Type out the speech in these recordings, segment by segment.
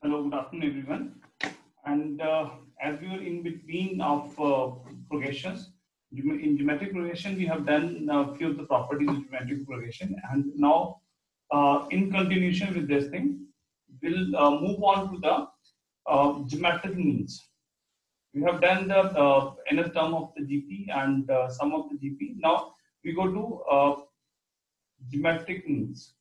Hello, good afternoon, everyone. And as we were in between of progressions, in geometric progression, we have done a few of the properties of geometric progression, and now, in continuation with this thing, we'll move on to the geometric means. We have done the nth term of the GP and sum of the GP. Now we go to geometric means.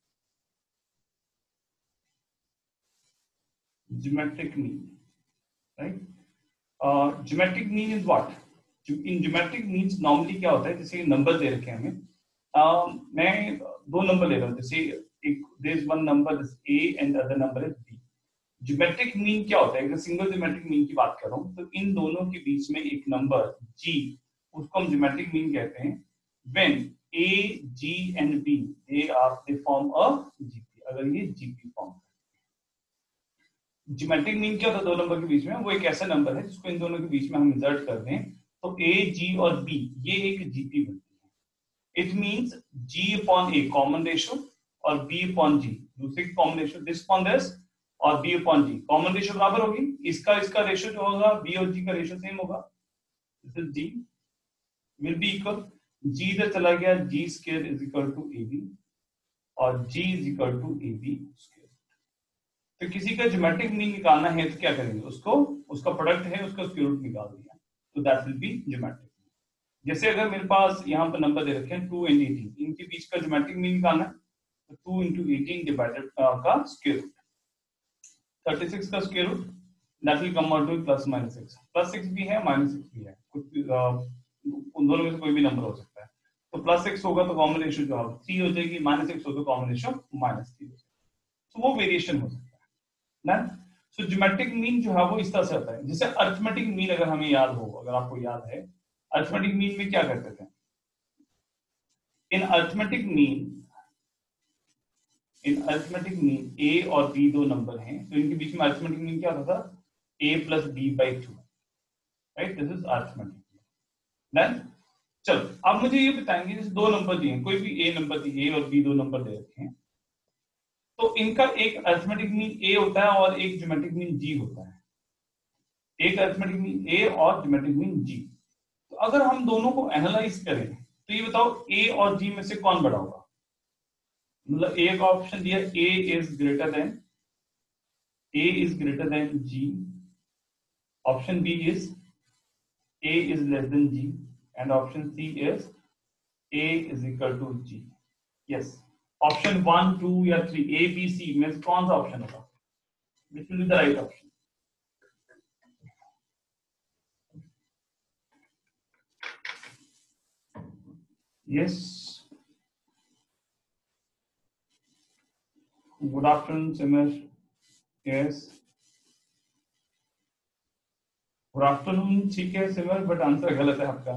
Geometric mean, right? Geometric mean is what? In geometric means normally क्या होता है, जैसे number दे रखे हैं हमें, मैं दो नंबर ले रहा हूँ, जैसे एक there is one number is A and other number is B. Geometric mean क्या होता है? अगर सिंगल ज्योमेट्रिक मीन की बात कर रहा हूँ तो इन दोनों के बीच में एक नंबर G, उसको हम ज्योमेट्रिक मीन कहते हैं. When A, G and B they form a GP. अगर ये GP फॉर्म, ज्योमेट्रिक मीन क्या होता है? दो नंबर के बीच में वो एक ऐसा नंबर है जिसको इन दोनों के बीच में हम इंसर्ट कर दें तो A, G और B ये एक GP बनती है. It means G upon A common ratio और B अपॉन G दूसरे की common ratio, this upon this और B upon G common ratio बराबर होगी. इसका रेशियो जो होगा B और G का रेशियो सेम होगा. This is G will be equal, G इधर चला गया, G square is equal to AB और G is equal to AB square. तो किसी का ज्योमेट्रिक मीन निकालना है तो क्या करेंगे? उसको उसका प्रोडक्ट है उसका स्क्वायर रूट निकाल दिया तो दैट विल बी ज्योमेट्रिक. जैसे अगर मेरे पास यहाँ पर नंबर दे रखे हैं 2 and 18, इनके बीच का ज्योमेट्रिक मीन निकालना है तो 2 into 18 डिवाइडेड का स्क्वायर रूट 36 का square root that will come out to +-6. +6 भी है -6 भी है, कुछ उन दोनों में से कोई भी नंबर हो सकता है. तो +6 होगा तो कॉमन रेशियो जो है 3 हो जाएगी, -6 हो तो कॉमन रेशियो -3 हो जाएगी. तो वो वेरिएशन हो सकता है ना. सो ज्योमेट्रिक मीन जो है वो इस तरह से आता है. जैसे अरिथमेटिक मीन अगर हमें याद हो, अगर आपको याद है अरिथमेटिक मीन में क्या करते थे? इन अरिथमेटिक मीन A और B दो नंबर हैं तो इनके बीच में अरिथमेटिक मीन क्या होता था? A + B/2, right? This is arithmetic mean. चलो अब मुझे ये बताएंगे, जैसे दो नंबर दिए हैं, कोई भी A नंबर दिए, A और B दो नंबर दे रखे हैं, तो इनका एक अरिथमेटिक मीन A होता है और एक ज्योमेट्रिक मीन G होता है. एक अरिथमेटिक मीन A और ज्योमेट्रिक मीन G. तो अगर हम दोनों को एनालाइज करें तो ये बताओ A और G में से कौन बड़ा होगा? मतलब A का ऑप्शन दिया A is greater than G, option B is A is less than G and option C is A is equal to G. Yes, option 1, 2 या 3 A, B, C में कौन सा ऑप्शन होगा? This will be the right option. Yes. Good afternoon, Simar. Yes. Good afternoon, ठीक है सिमर, but answer गलत है आपका.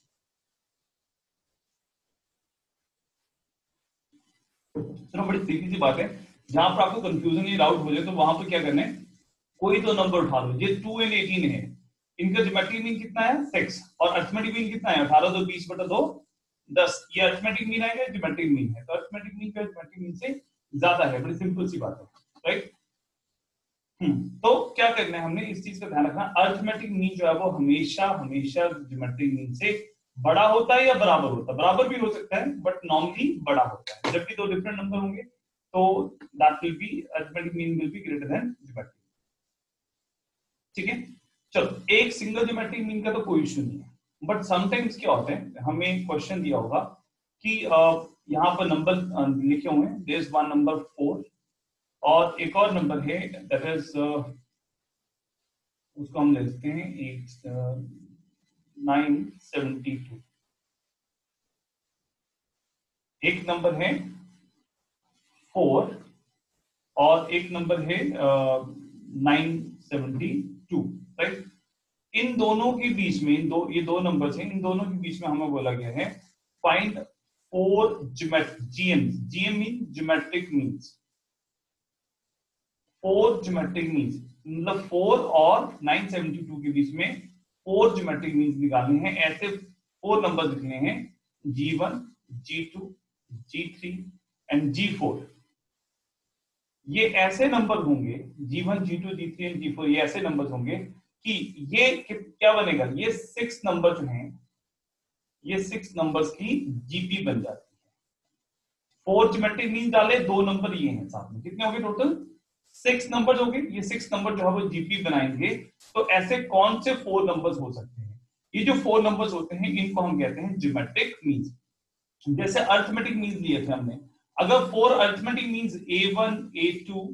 चलो बड़ी सीधी सी बात है, जहां पर आपको कंफ्यूजन या डाउट हो जाए तो वहां पर क्या करना है? कोई तो नंबर उठा लो. ये 2 and 18 है, इनका ज्योमेट्रिक मीन कितना है? 6 और अरिथमेटिक मीन कितना है? 18 2 20/2 10. ये अरिथमेटिक मीन है, ज्योमेट्रिक मीन है, तो अरिथमेटिक मीन का ज्योमेट्रिक मीन से ज्यादा है. बड़ी सिंपल सी बात है, राइट? तो क्या करना है हमने? इस चीज का ध्यान रखना, अरिथमेटिक मीन जो है वो हमेशा ज्योमेट्रिक मीन से बड़ा होता है या बराबर होता है. बराबर भी हो सकता है बट नॉर्मली बड़ा होता है. जब भी दो डिफरेंट नंबर होंगे तो that will be arithmetic mean will be greater than geometric. ठीक है, चलो एक सिंगल ज्योमेट्रिक मीन का तो कोई इश्यू नहीं है, बट समटाइम्स क्या होता है, हमें क्वेश्चन दिया होगा कि यहाँ पर नंबर लिखे हुए हैं, देयर इज वन नंबर 4 और एक और नंबर है दैट इज उसको हम लिखते हैं 972. एक नंबर है 4 और एक नंबर है 972, राइट? इन दोनों के बीच में ये दो नंबर्स हैं, इन दोनों के बीच में हमें बोला गया है find 4 GM mean geometric means. 4 geometric means मतलब 4 और 972 के बीच में 4 ज्योमेट्रिक मीन्स निकालने हैं. ऐसे 4 नंबर लिखने हैं, G1, G2, G3 and G4. ये ऐसे नंबर होंगे G1 G2 G3 and G4, ये ऐसे नंबर होंगे कि ये क्या बनेगा, ये 6 नंबर जो हैं ये 6 नंबर्स की जीपी बन जाती है। 4 ज्योमेट्रिक मीन डाले, 2 नंबर ये हैं साथ में, कितने हो गए टोटल 6 नंबर हो गए। ये 6 नंबर जो है वो जीपी बनाएंगे। तो ऐसे कौन से 4 नंबर्स हो सकते हैं, ये जो 4 नंबर्स होते हैं इनको हम कहते हैं ज्योमेट्रिक मीन्स। जैसे अर्थमेटिक मीन्स लिए थे हमने, अगर 4 arithmetic means A1 A2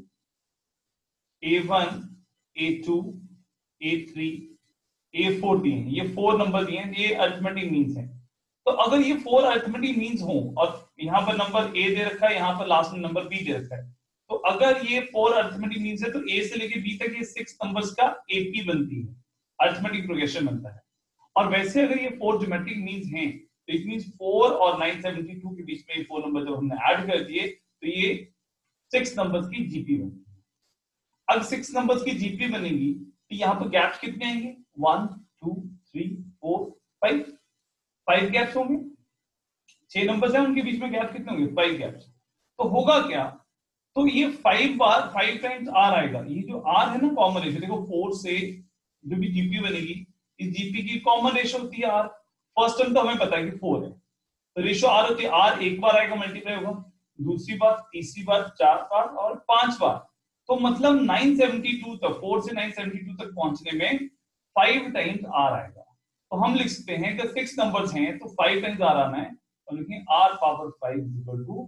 A1 A2 A3 A14, ये 4 नंबर दिए हैं, ये अर्थमेटिक मीन्स हैं। तो अगर ये 4 अर्थमेटिक मीन्स हों और यहाँ पर नंबर A दे रखा है, यहाँ पर लास्ट में नंबर B दे रखा है, तो अगर ये 4 अर्थमेटिक मीन्स है तो A से लेके B तक ये 6 नंबर्स का AP बनती है, अर्थमेटिक प्रोग्रेशन बनता है। और वैसे अगर ये 4 ज्योमेट्रिक मीन्स हैं तो इट मींस 4 और 972 के बीच में ये 4 नंबर जब हमने ऐड कर दिए तो ये 6 नंबर्स की जीपी बनेगी। अब 6 नंबर्स की जीपी बनेगी तो यहाँ पर गैप्स कितने आएंगे, 1 2 3 4 5, 5 गैप्स होंगे। 6 नंबर्स हैं, उनके बीच में गैप कितने होंगे, 5 गैप्स। तो होगा क्या, तो ये 5 बार 5 टाइम्स आर आएगा। ये जो आर है ना कॉमन रेशियो, देखो 4 से जो भी जीपी बनेगी, इस जीपी की कॉमन रेशियो होती है आर। फर्स्ट टर्म तो हमें पता है कि 4 है, तो रेशियो आर होती है, आर एक बार आएगा मल्टीप्लाई होगा, दूसरी बार, तीसरी बार, 4 बार और 5 बार। तो मतलब 972 तक, 4 से 972 तक पहुंचने में 5 टाइम्स आर आएगा। तो हम लिख सकते हैं कि 6 नंबर्स हैं तो 5 टाइम्स आर आना है, तो लिखें R power 5 equal to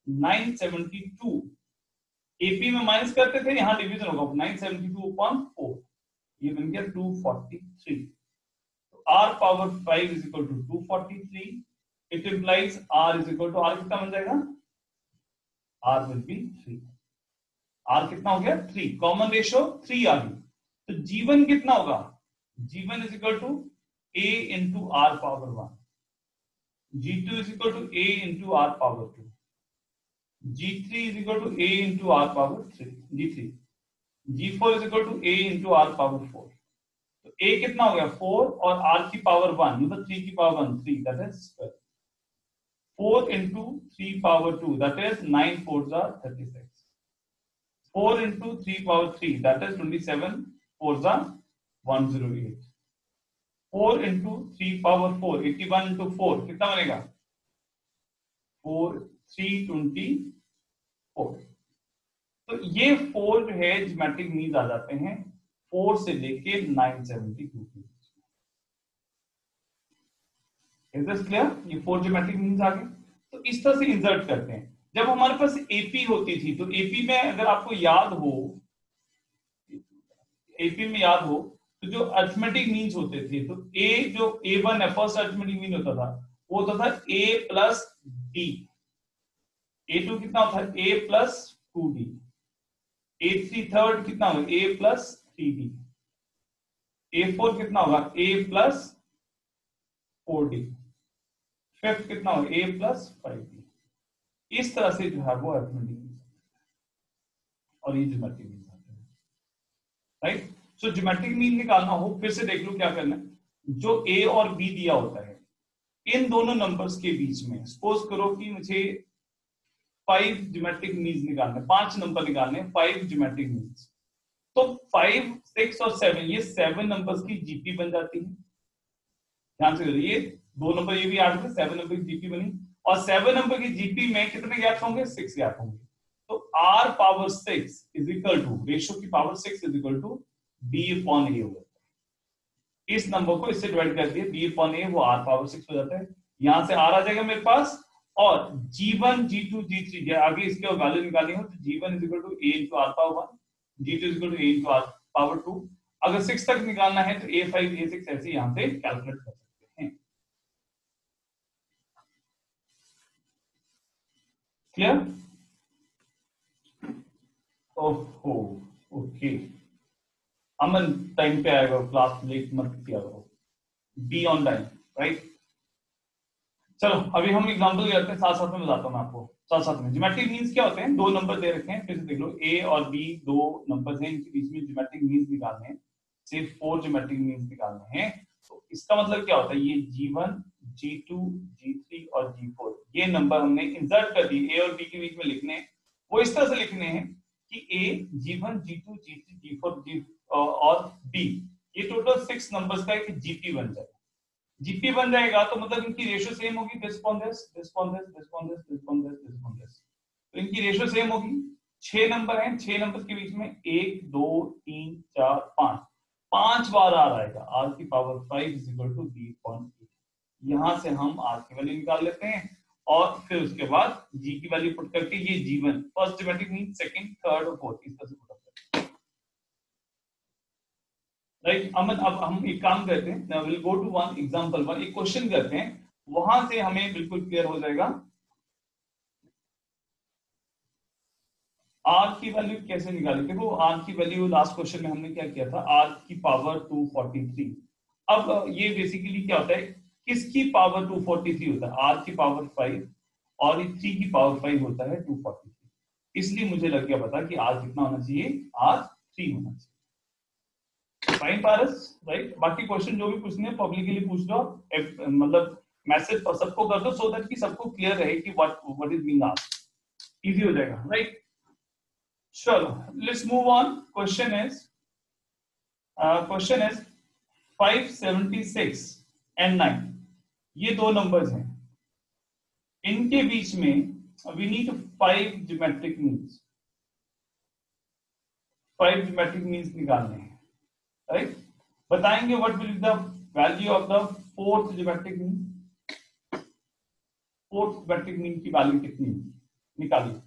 972। AP में माइनस करते थे, यहां डिवीजन होगा, 972 अपॉन 4, ये बन गया 243। तो r power 5 is equal to 243। It implies r is equal to, r कितना बन जाएगा, r विल बी 3। r कितना हो गया 3, कॉमन रेशियो 3 आ गई। तो g1 कितना होगा, g1 is equal to a into R power 1, g2 is equal to a into R power 2, g3 is equal to a into r power 3, g3, g4 is equal to a into r power 4। तो a कितना हो गया 4 और r की power 1 मतलब 3 की power 1 3, that is 12। 4 into 3 power 2, that is 9 4s are 36। 4 into 3 power 3, that is 27 4s are 108। 4 into 3 power 4, 81 into 4 कितना बनेगा 4 324। तो ये 4 जो है ज्योमेट्रिक मीन्स आ जाते हैं 4 से लेके 972 के बीच में। इज दिस क्लियर, ये 4 ज्योमेट्रिक मीन्स आ गए। तो इस तरह से इंसर्ट करते हैं। जब हमारे पास एपी होती थी तो एपी में अगर आपको याद हो, एपी में याद हो तो जो अर्थमेटिक मीन्स होते थे, तो ए जो A1 है फर्स्ट अर्थमेटिक मीन होता था, वो होता था a प्लस डी। A2 कितना होता है a plus 2d। A3 third कितना होगा a प्लस 3d। A4 कितना होगा a प्लस 4d। फिफ्थ कितना होगा a प्लस 5d। इस तरह से जो है वो अर्थमेटिक मीन्स और ये ज्योमेट्रिक मीन्स आते हैं, राइट। सो ज्योमेट्रिक मीन निकालना हो, फिर से देख लो क्या करना है। जो a और b दिया होता है, इन दोनों नंबर्स के बीच में सपोज करो कि मुझे 5 ज्योमेट्रिक मीन्स निकालने, 5 नंबर निकालने, 5 ज्योमेट्रिक मीन्स। तो 5 6 और 7, ये 7 नंबर्स की जीपी बन जाती है। ध्यान से ये 2 नंबर ये भी ऐड करके 7 नंबर की जीपी बनी, और 7 नंबर की जीपी में कितने गैप होंगे 6 गैप होंगे। तो r power 6 is equal to, ratio की power 6 is equal to b upon a होगा। इस नंबर को इससे डिवाइड कर दिया, b अपॉन a, वो r पावर 6 हो जाता है। यहां से r आ जाएगा मेरे पास, और G1 G2 G3 आगे इसके वैल्यू निकालनी हो तो G1 is equal to a into R power 1, G2 is equal to a into R power 2। अगर 6 तक निकालना है तो a5 a6 ऐसे यहां से कैलकुलेट कर सकते हैं। क्लियर? ओहो ओके, अमन टाइम पे आएगा, क्लास लेट मत किया करो, बी ऑन टाइम, राइट। चलो अभी हम एग्जांपल करते हैं, साथ साथ में बताता हूं मैं आपको, साथ साथ में। ज्योमेट्रिक मीन्स क्या होते हैं, 2 नंबर दे रखे हैं, फिर से देख लो a और b 2 नंबर्स हैं, इनके बीच में ज्योमेट्रिक मीन्स निकालने हैं, सिर्फ 4 ज्योमेट्रिक मीन्स निकालने हैं। तो इसका मतलब क्या होता है, ये G1 G2 G3 और G4 ये नंबर हमने इंसर्ट कर दिए, a और b के बीच में लिखने हैं। वो इस तरह से लिखने हैं कि A, G1, G2, G3, G4, G और B, ये टोटल 6 नंबर्स का एक जीपी बन जाए। जीपी बन जाएगा तो मतलब इनकी रेशियो सेम होगी, this upon this, this upon this, this upon this, this upon this, this upon this. तो इनकी रेशियो सेम होगी। 6 नंबर हैं, 6 नंबर के बीच में 1 2 3 4 5 5 बार आर आएगा। आर की power 5 is equal to B upon A. यहां से हम आर की वैल्यू निकाल लेते हैं और फिर उसके बाद जी की वैल्यू पुट करके ये given first geometric mean, second, third और फोर्थ इस तरह से पुट करते हैं। राइट अमन, अब हम एक काम करते हैं, now will go to one example, one एक क्वेश्चन करते हैं, वहां से हमें बिल्कुल क्लियर हो जाएगा आर की वैल्यू कैसे निकाली। देखो आर की वैल्यू लास्ट क्वेश्चन में हमने क्या किया था, आर की पावर 243। अब ये बेसिकली क्या होता है, किसकी पावर 243 होता है, आर की पावर 5 और 3 की पावर 5 होता है 243। इसलिए मुझे लग गया पता कि आर कितना होना चाहिए, आर 3 होना चाहिए। Fine Paras, right. बाकी क्वेश्चन जो भी पूछने हैं पब्लिकली पूछ लो, मतलब मैसेज सबको कर दो सो दैट कि सबको क्लियर रहे कि what is being asked, easy हो जाएगा, राइट। चलो let's move on. Question is 576 and 9, ये दो नंबर्स हैं, इनके बीच में we need 5 geometric means, 5 geometric means निकालने हैं, राइट। बताएंगे what will be the value of the fourth geometric mean, fourth geometric mean की वैल्यू कितनी निकालिए।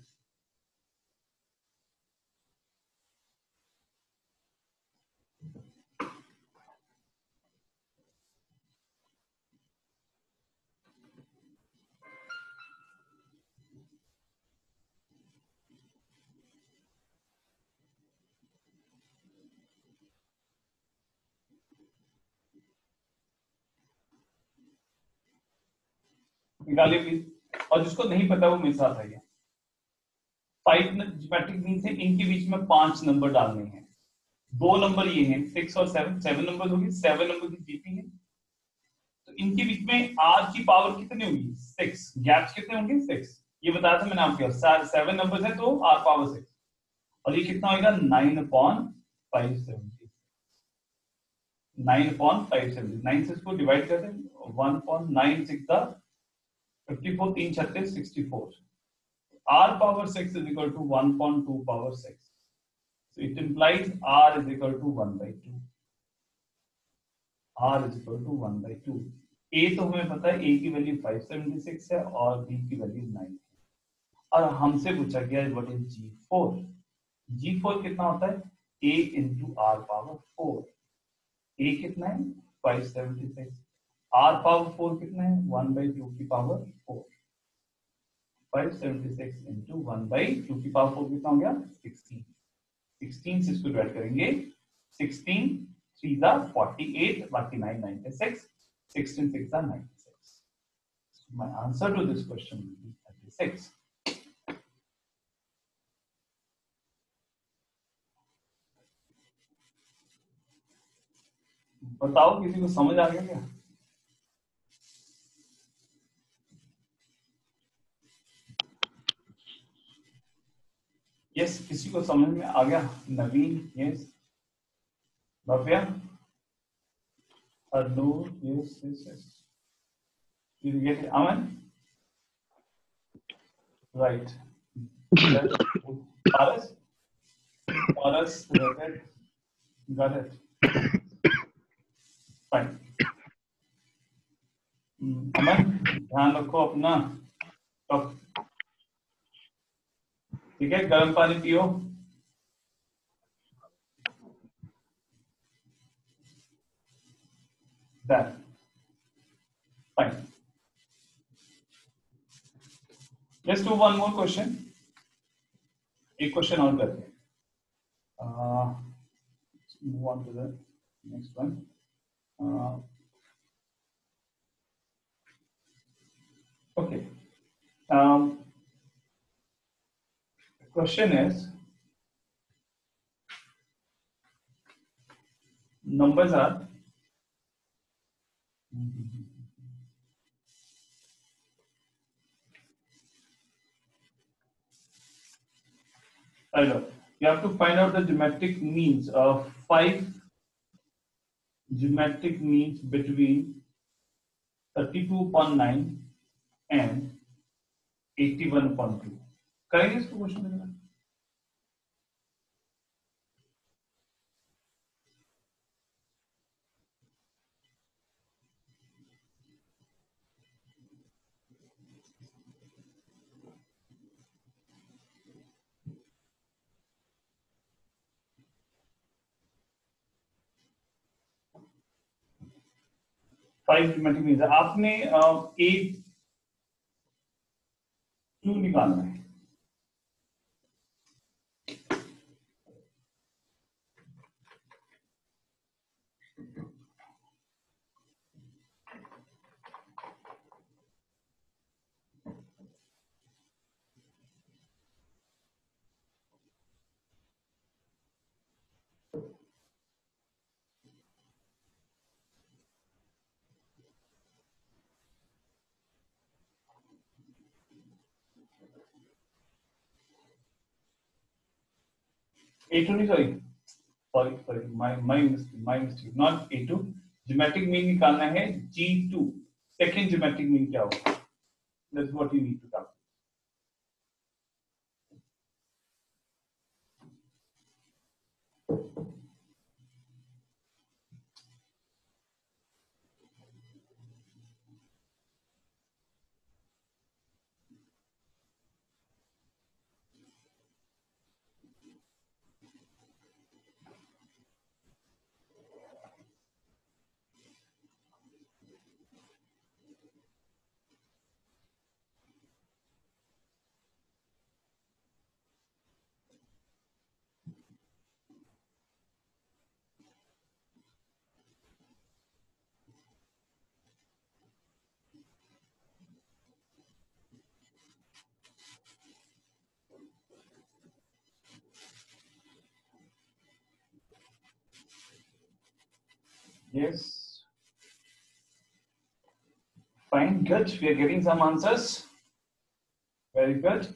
निकालिए प्लीज, और जिसको नहीं पता वो मेरे साथ आइए। 5 ज्योमेट्रिक मीन है, इनके बीच में 5 नंबर डालने हैं, दो नंबर ये हैं 6 और 7, 7 नंबर होगी, 7 नंबर की जीपी है, तो इनके बीच में आर की पावर कितनी होगी, 6, गैप्स कितने होंगे 6, ये बताया था मैंने आपको, 7 नंबर है तो आर पावर 6, और ये कितना होगा 9 अपॉन 570, 9 अपॉन 570, 9 से इसको डिवाइड करते हैं, 1 upon 9 6 54, 3 36 64, r power 6 is equal to 1.2 power 6, so it implies r is equal to 1 by 2, r is equal to 1 by 2। a तो हमें पता है, a की वैल्यू 576 है और b की वैल्यू 9 है, और हमसे पूछा गया है व्हाट इज g4। g4 कितना होता है, a into r power 4, a कितना है 576, r पावर 4 कितना है 1 by 2 की पावर 4, 576 into 1 by 2 की पावर 4 कितना हो गया 16, 16 से इसको डिवाइड करेंगे, 16 3 48, बाकी 9 96, 16 6 96, so my answer to this question will be 36। बताओ किसी को समझ आ गया क्या? यस, किसी को समझ में आ गया? Naveen, yes. Bhavya, Arnold, yes, yes, yes. Did you get it? Aman? Right. Paras? Paras, got it. Got it. Fine. Aman, ध्यान रखो अपना, कप, ठीक है, गर्म पानी पियो। That. Fine. Let's do one more question. एक क्वेश्चन और करते हैं। Move on to the next one. Okay. The question is, numbers are You have to find out the geometric means of 5 geometric means between 32.9 and 81.2. करेंगे इसको question? 5 geometric means आपने A2 निकालना है. A2 नहीं, sorry, my mistake, not A2. Geometric mean निकालना है G2. Second geometric mean क्या होगा? That's what you need to calculate. Yes. Fine, good. We are getting some answers. Very good.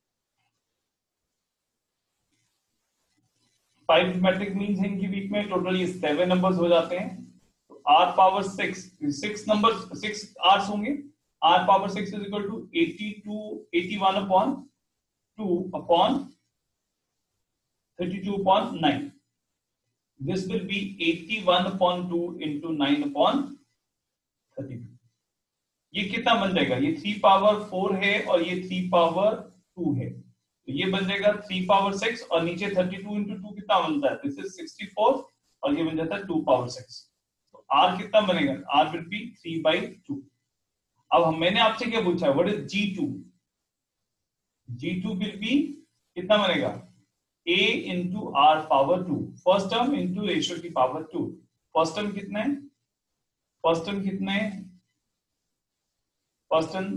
5 geometric means इनकी वीक में टोटल ये 7 numbers हो जाते हैं. तो r पावर 6 नंबर्स 6 r's होंगे. r power 6 is equal to 81 upon 2 upon 32.9. This will be 81 upon 2 into 9 upon 32. ये कितना बन जाएगा? ये 3 पावर 4 है और ये 3 पावर 2 है, तो ये बन जाएगा 3 पावर 6 और नीचे 32 into 2 कितना बनता है? दिस इज 64 और ये बन जाता है 2 पावर 6. तो r कितना बनेगा? r will be 3/2. अब मैंने आपसे क्या पूछा? What is G2? G2 will be कितना बनेगा? a into r power 2. First term into ratio की पावर 2. फर्स्ट टर्म कितना है? फर्स्ट टर्म कितना है? फर्स्ट टर्म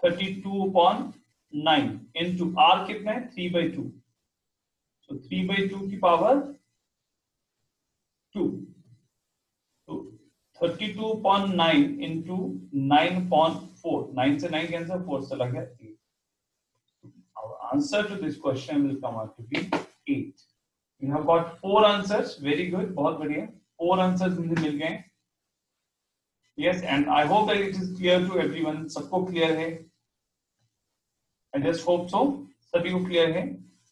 32/9 into r कितना है? 3/2. so 3/2 की पावर 2. तो 32.9 into 9.4. 9 से 9 कैंसिल, 4 चला गया 8. Our answer to this question will come out to be 8. We have got 4 answers. Very good. बहुत बढ़िया. 4 answers मुझे मिल गए. Yes, and I hope that it is clear to everyone. सबको clear है? I just hope so. सभी को clear है?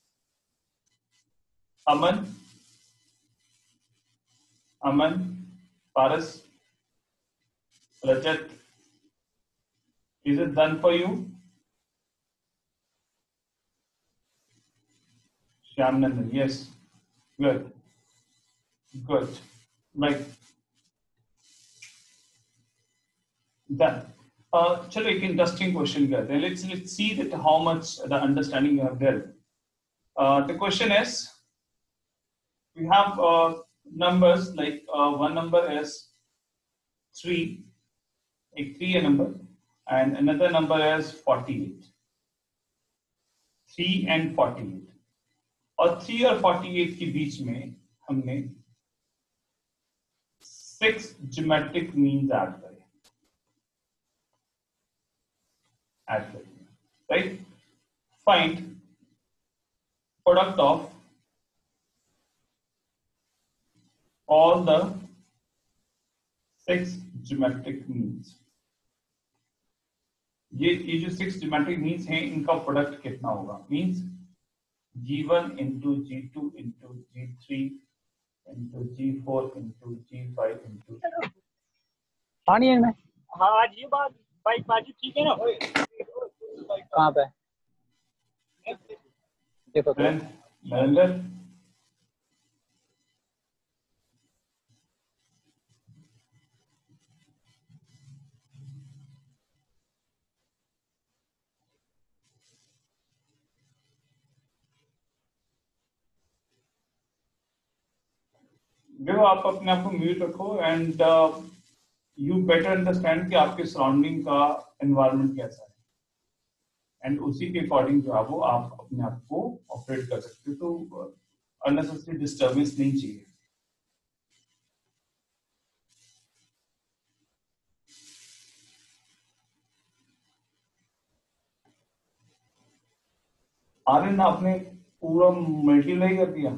अमन, पारस, रजत, is it done for you? Shyamnandan, yes, good, right, done. चलो एक इंटरेस्टिंग क्वेश्चन करते हैं. Let's see that how much the understanding you have there. The question is, we have numbers like one number is 3, एक 3 है number, and another number is 48. 3 and 48. और 3 और 48 के बीच में हमने 6 ज्योमेट्रिक मीन्स ऐड करे. Right? Find product of all the 6 geometric means। ये जो 6 geometric means हैं इनका प्रोडक्ट कितना होगा, means G1 into G2 into G3 into G4 into G5 into पानी है में। हाँ आज ये बात भाई बाजी ठीक है ना। कहाँ पे देखो तो नरेंद्र देखो आप अपने आप को म्यूट रखो एंड यू बेटर अंडरस्टैंड कि आपके सराउंडिंग का एनवायरनमेंट कैसा है एंड उसी के अकॉर्डिंग जो है वो आप अपने आप को ऑपरेट कर सकते हो। तो अननेसेसरी डिस्टर्बेंस नहीं चाहिए। आर्यन आपने पूरा मल्टीप्लाई कर दिया।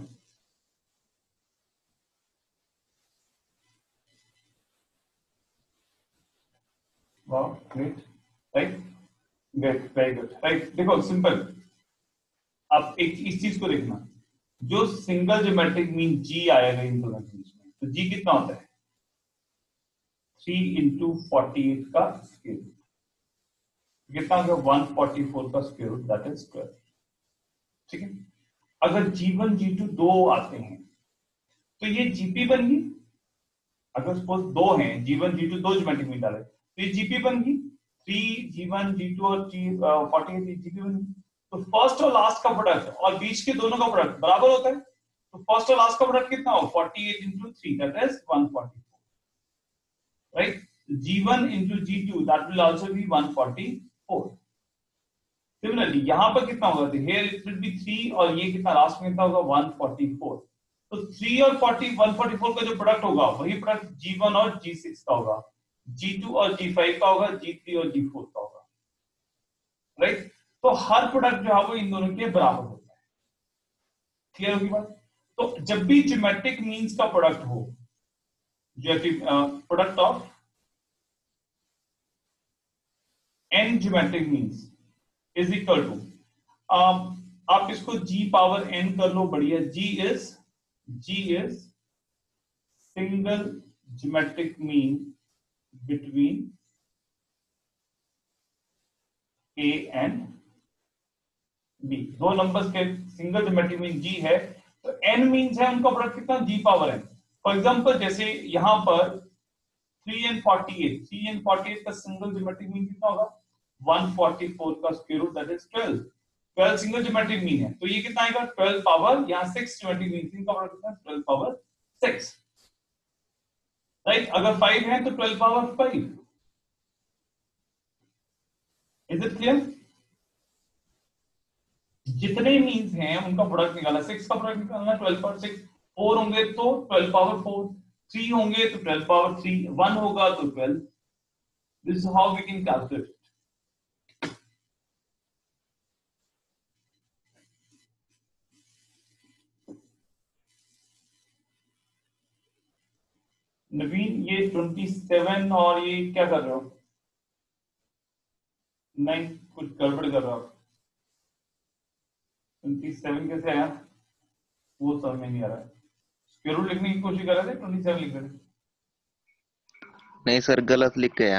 वाह great, right, great, very good, right. देखो सिंपल, अब एक इस चीज को देखना, जो सिंगल ज्योमेट्रिक मीन जी आएगा इन दोनों के बीच में, तो जी कितना होता है 3 into 48 का स्क्वायर रूट, कितना होगा 144 का स्क्वायर रूट, दैट इज 12। ठीक है, अगर G1 G2 दो आते हैं तो ये जीपी बन गई। अगर सपोज दो हैं G1 G2 दो ज्योमेट्रिक मीन डाले तो ये जीपी बन गई। 3 G1 G2 और G48 जीपी बन गई। तो फर्स्ट और लास्ट का प्रोडक्ट और बीच के दोनों का प्रोडक्ट बराबर होता है। तो फर्स्ट और लास्ट का प्रोडक्ट कितना हो 48 into 3 that is 144, right. G1 into G2 that will also be 144। Similarly यहां पर कितना होगा, हियर इट विल बी 3 और ये कितना लास्ट में कितना होगा 144। तो 3 और 144 का जो प्रोडक्ट होगा वही प्रोडक्ट G1 और G6 का होगा, G2 और G5 का होगा, G3 और G4 का होगा, राइट। तो हर प्रोडक्ट जो है वो इन दोनों के बराबर होता है। क्लियर होगी बात। तो जब भी ज्योमेट्रिक मीन्स का प्रोडक्ट हो, product of n geometric means is equal to, आप इसको g पावर n कर लो, बढ़िया। g is single geometric mean between a and b। दो नंबर्स के सिंगल ज्योमेट्रिक मीन g है, तो n मीन्स है उनका प्रोडक्ट कितना g power n। For example जैसे यहां पर 3 and 48 का सिंगल ज्योमेट्रिक मीन कितना होगा 144 का square root that is 12 single geometric mean है। तो ये कितना आएगा 12 पावर, यहाँ 6 ज्योमेट्रिक मीन का प्रोडक्ट कितना 12 पावर 6, राइट। अगर 5 है तो 12 पावर 5। Is it clear. जितने मीन्स हैं उनका प्रोडक्ट निकाला, 6 का प्रोडक्ट निकालना 12 पावर 6, 4 होंगे तो 12 पावर 4, 3 होंगे तो 12 पावर 3, 1 होगा तो 12। This is how we can calculate. Naveen ये 27 और ये क्या कर रहे हो, नहीं कुछ गड़बड़ कर रहा हो। 27 कैसे आया वो समझ में नहीं आ रहा है। स्क्वायर रूट लिखने की कोशिश कर रहे थे, 27 लिख रहे थे। नहीं सर गलत लिख गया,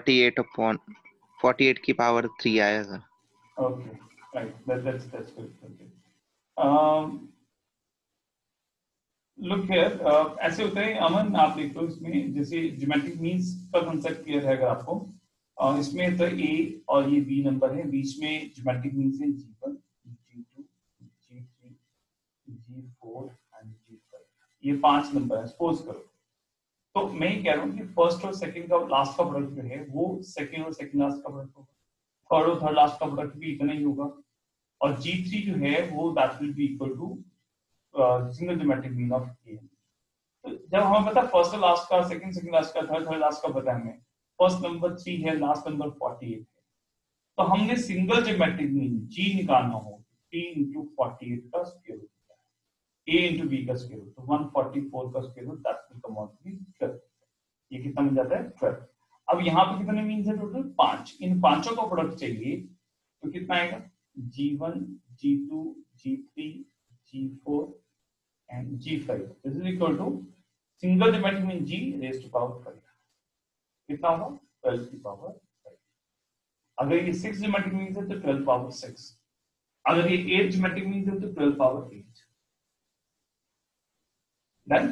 48 की पावर 3 आया sir. Okay right, that's good. Look here, ऐसे होता है अमन, आप देखो इसमें जैसे ज्योमेट्रिक मीन्स का कांसेप्ट क्लियर है अगर आपको, इसमें तो ए और ये बी नंबर है, बीच में ज्योमेट्रिक मीन्स है G1 G2 G3 G4 and G5, ये 5 नंबर है सपोज करो। तो मैं ये कह रहा हूँ कि फर्स्ट और सेकंड का लास्ट का प्रोडक्ट जो है वो सेकंड और सेकंड लास्ट का प्रोडक्ट होगा, थर्ड और थर्ड लास्ट का प्रोडक्ट भी इतना ही होगा, और G3 जो है वो that will be equal to single geometric mean of A. तो जब हमें पता फर्स्ट और लास्ट का, सेकंड लास्ट का, थर्ड लास्ट का पता है हमें, फर्स्ट नंबर 3 है, लास्ट नंबर 48 है, तो हमने सिंगल ज्योमेट्रिक मीन जी निकालना हो 3 into 48 का square root, a into b का स्क्वायर रूट, तो 144 का square root that come out to be 12। ये कितना बन जाता है 12। अब यहाँ पे कितने मीन्स है टोटल 5, इन पांचों का प्रोडक्ट चाहिए तो कितना आएगा G1 G2 G3 G4 and G5 this is equal to single geometric mean G raise to power 5 कितना होगा 12 की पावर 5। अगर ये 6 ज्योमेट्रिक मीन्स है तो 12 पावर 6, अगर ये 8 ज्योमेट्रिक मीन्स है तो 12 पावर 8। डन।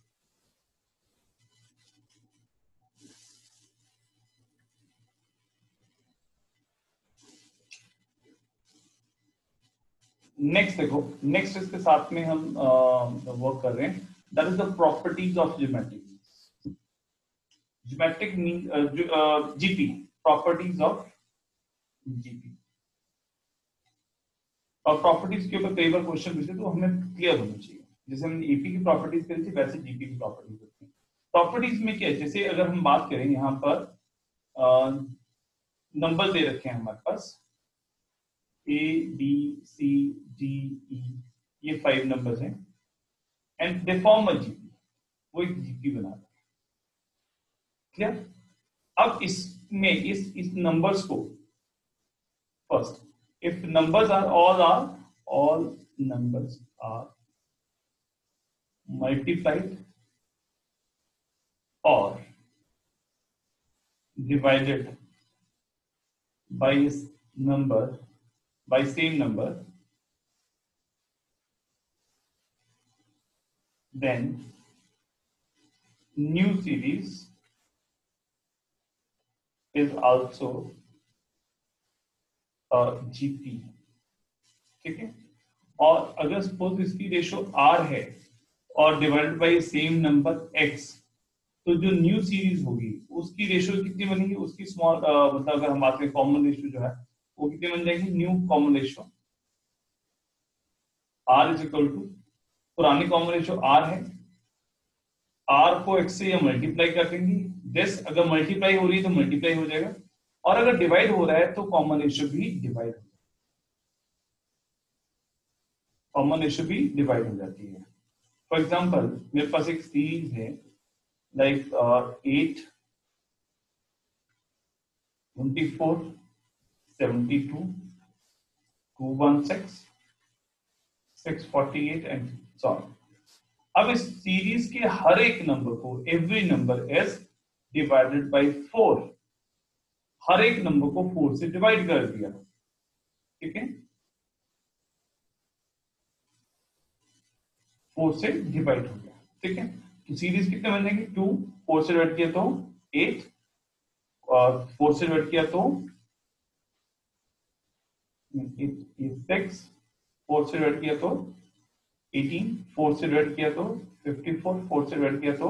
नेक्स्ट देखो, नेक्स्ट इसके साथ में हम वर्क कर रहे हैं, that is the properties of geometric means. Geometric mean GP, properties of GP. और प्रॉपर्टीज के ऊपर कई बार क्वेश्चन पूछते तो हमें क्लियर होनी चाहिए। जैसे हमने एपी की प्रॉपर्टीज करी थी वैसे जीपी की प्रॉपर्टीज होती है। प्रॉपर्टीज में क्या है, जैसे अगर हम बात करें यहाँ पर नंबर दे रखे हैं हमारे पास A B C D E, ये 5 नंबर्स हैं and they form a GP, वो एक जीपी बनाता है। क्लियर। अब इसमें इस नंबर्स को first, if numbers are all numbers are multiplied or divided by number by same number, then new series is also a GP। ठीक है। और अगर सपोज इसकी रेशो R है और divided by same number x, तो जो न्यू सीरीज होगी उसकी रेशो कितनी बनेगी, उसकी स्मॉल मतलब अगर हम बात करें कॉमन रेशो जो है वो कितनी बन जाएगी, new common ratio R is equal to, पुरानी कॉमन रेशो R है, R को x से मल्टीप्लाई कर देंगे, दिस अगर मल्टीप्लाई हो रही है तो मल्टीप्लाई हो जाएगा, और अगर डिवाइड हो रहा है तो कॉमन रेशो भी डिवाइड हो जाएगा, कॉमन रेशो भी डिवाइड हो जाती है। फॉर एग्जाम्पल मेरे पास एक सीरीज है लाइक 8 24 72 216 648 एंड सो ऑन। अब इस सीरीज के हर एक नंबर को, every number is divided by 4, हर एक नंबर को 4 से डिवाइड कर दिया। ठीक है, 4 से डिवाइड हो गया। ठीक है, तो सीरीज कितने बन जाएंगे, 2 4 से डिवाइड किया तो 8 और 4 से डिवाइड किया तो 6, 4 से डिवाइड किया तो 18, 4 से डिवाइड किया तो 54, 4 से डिवाइड किया तो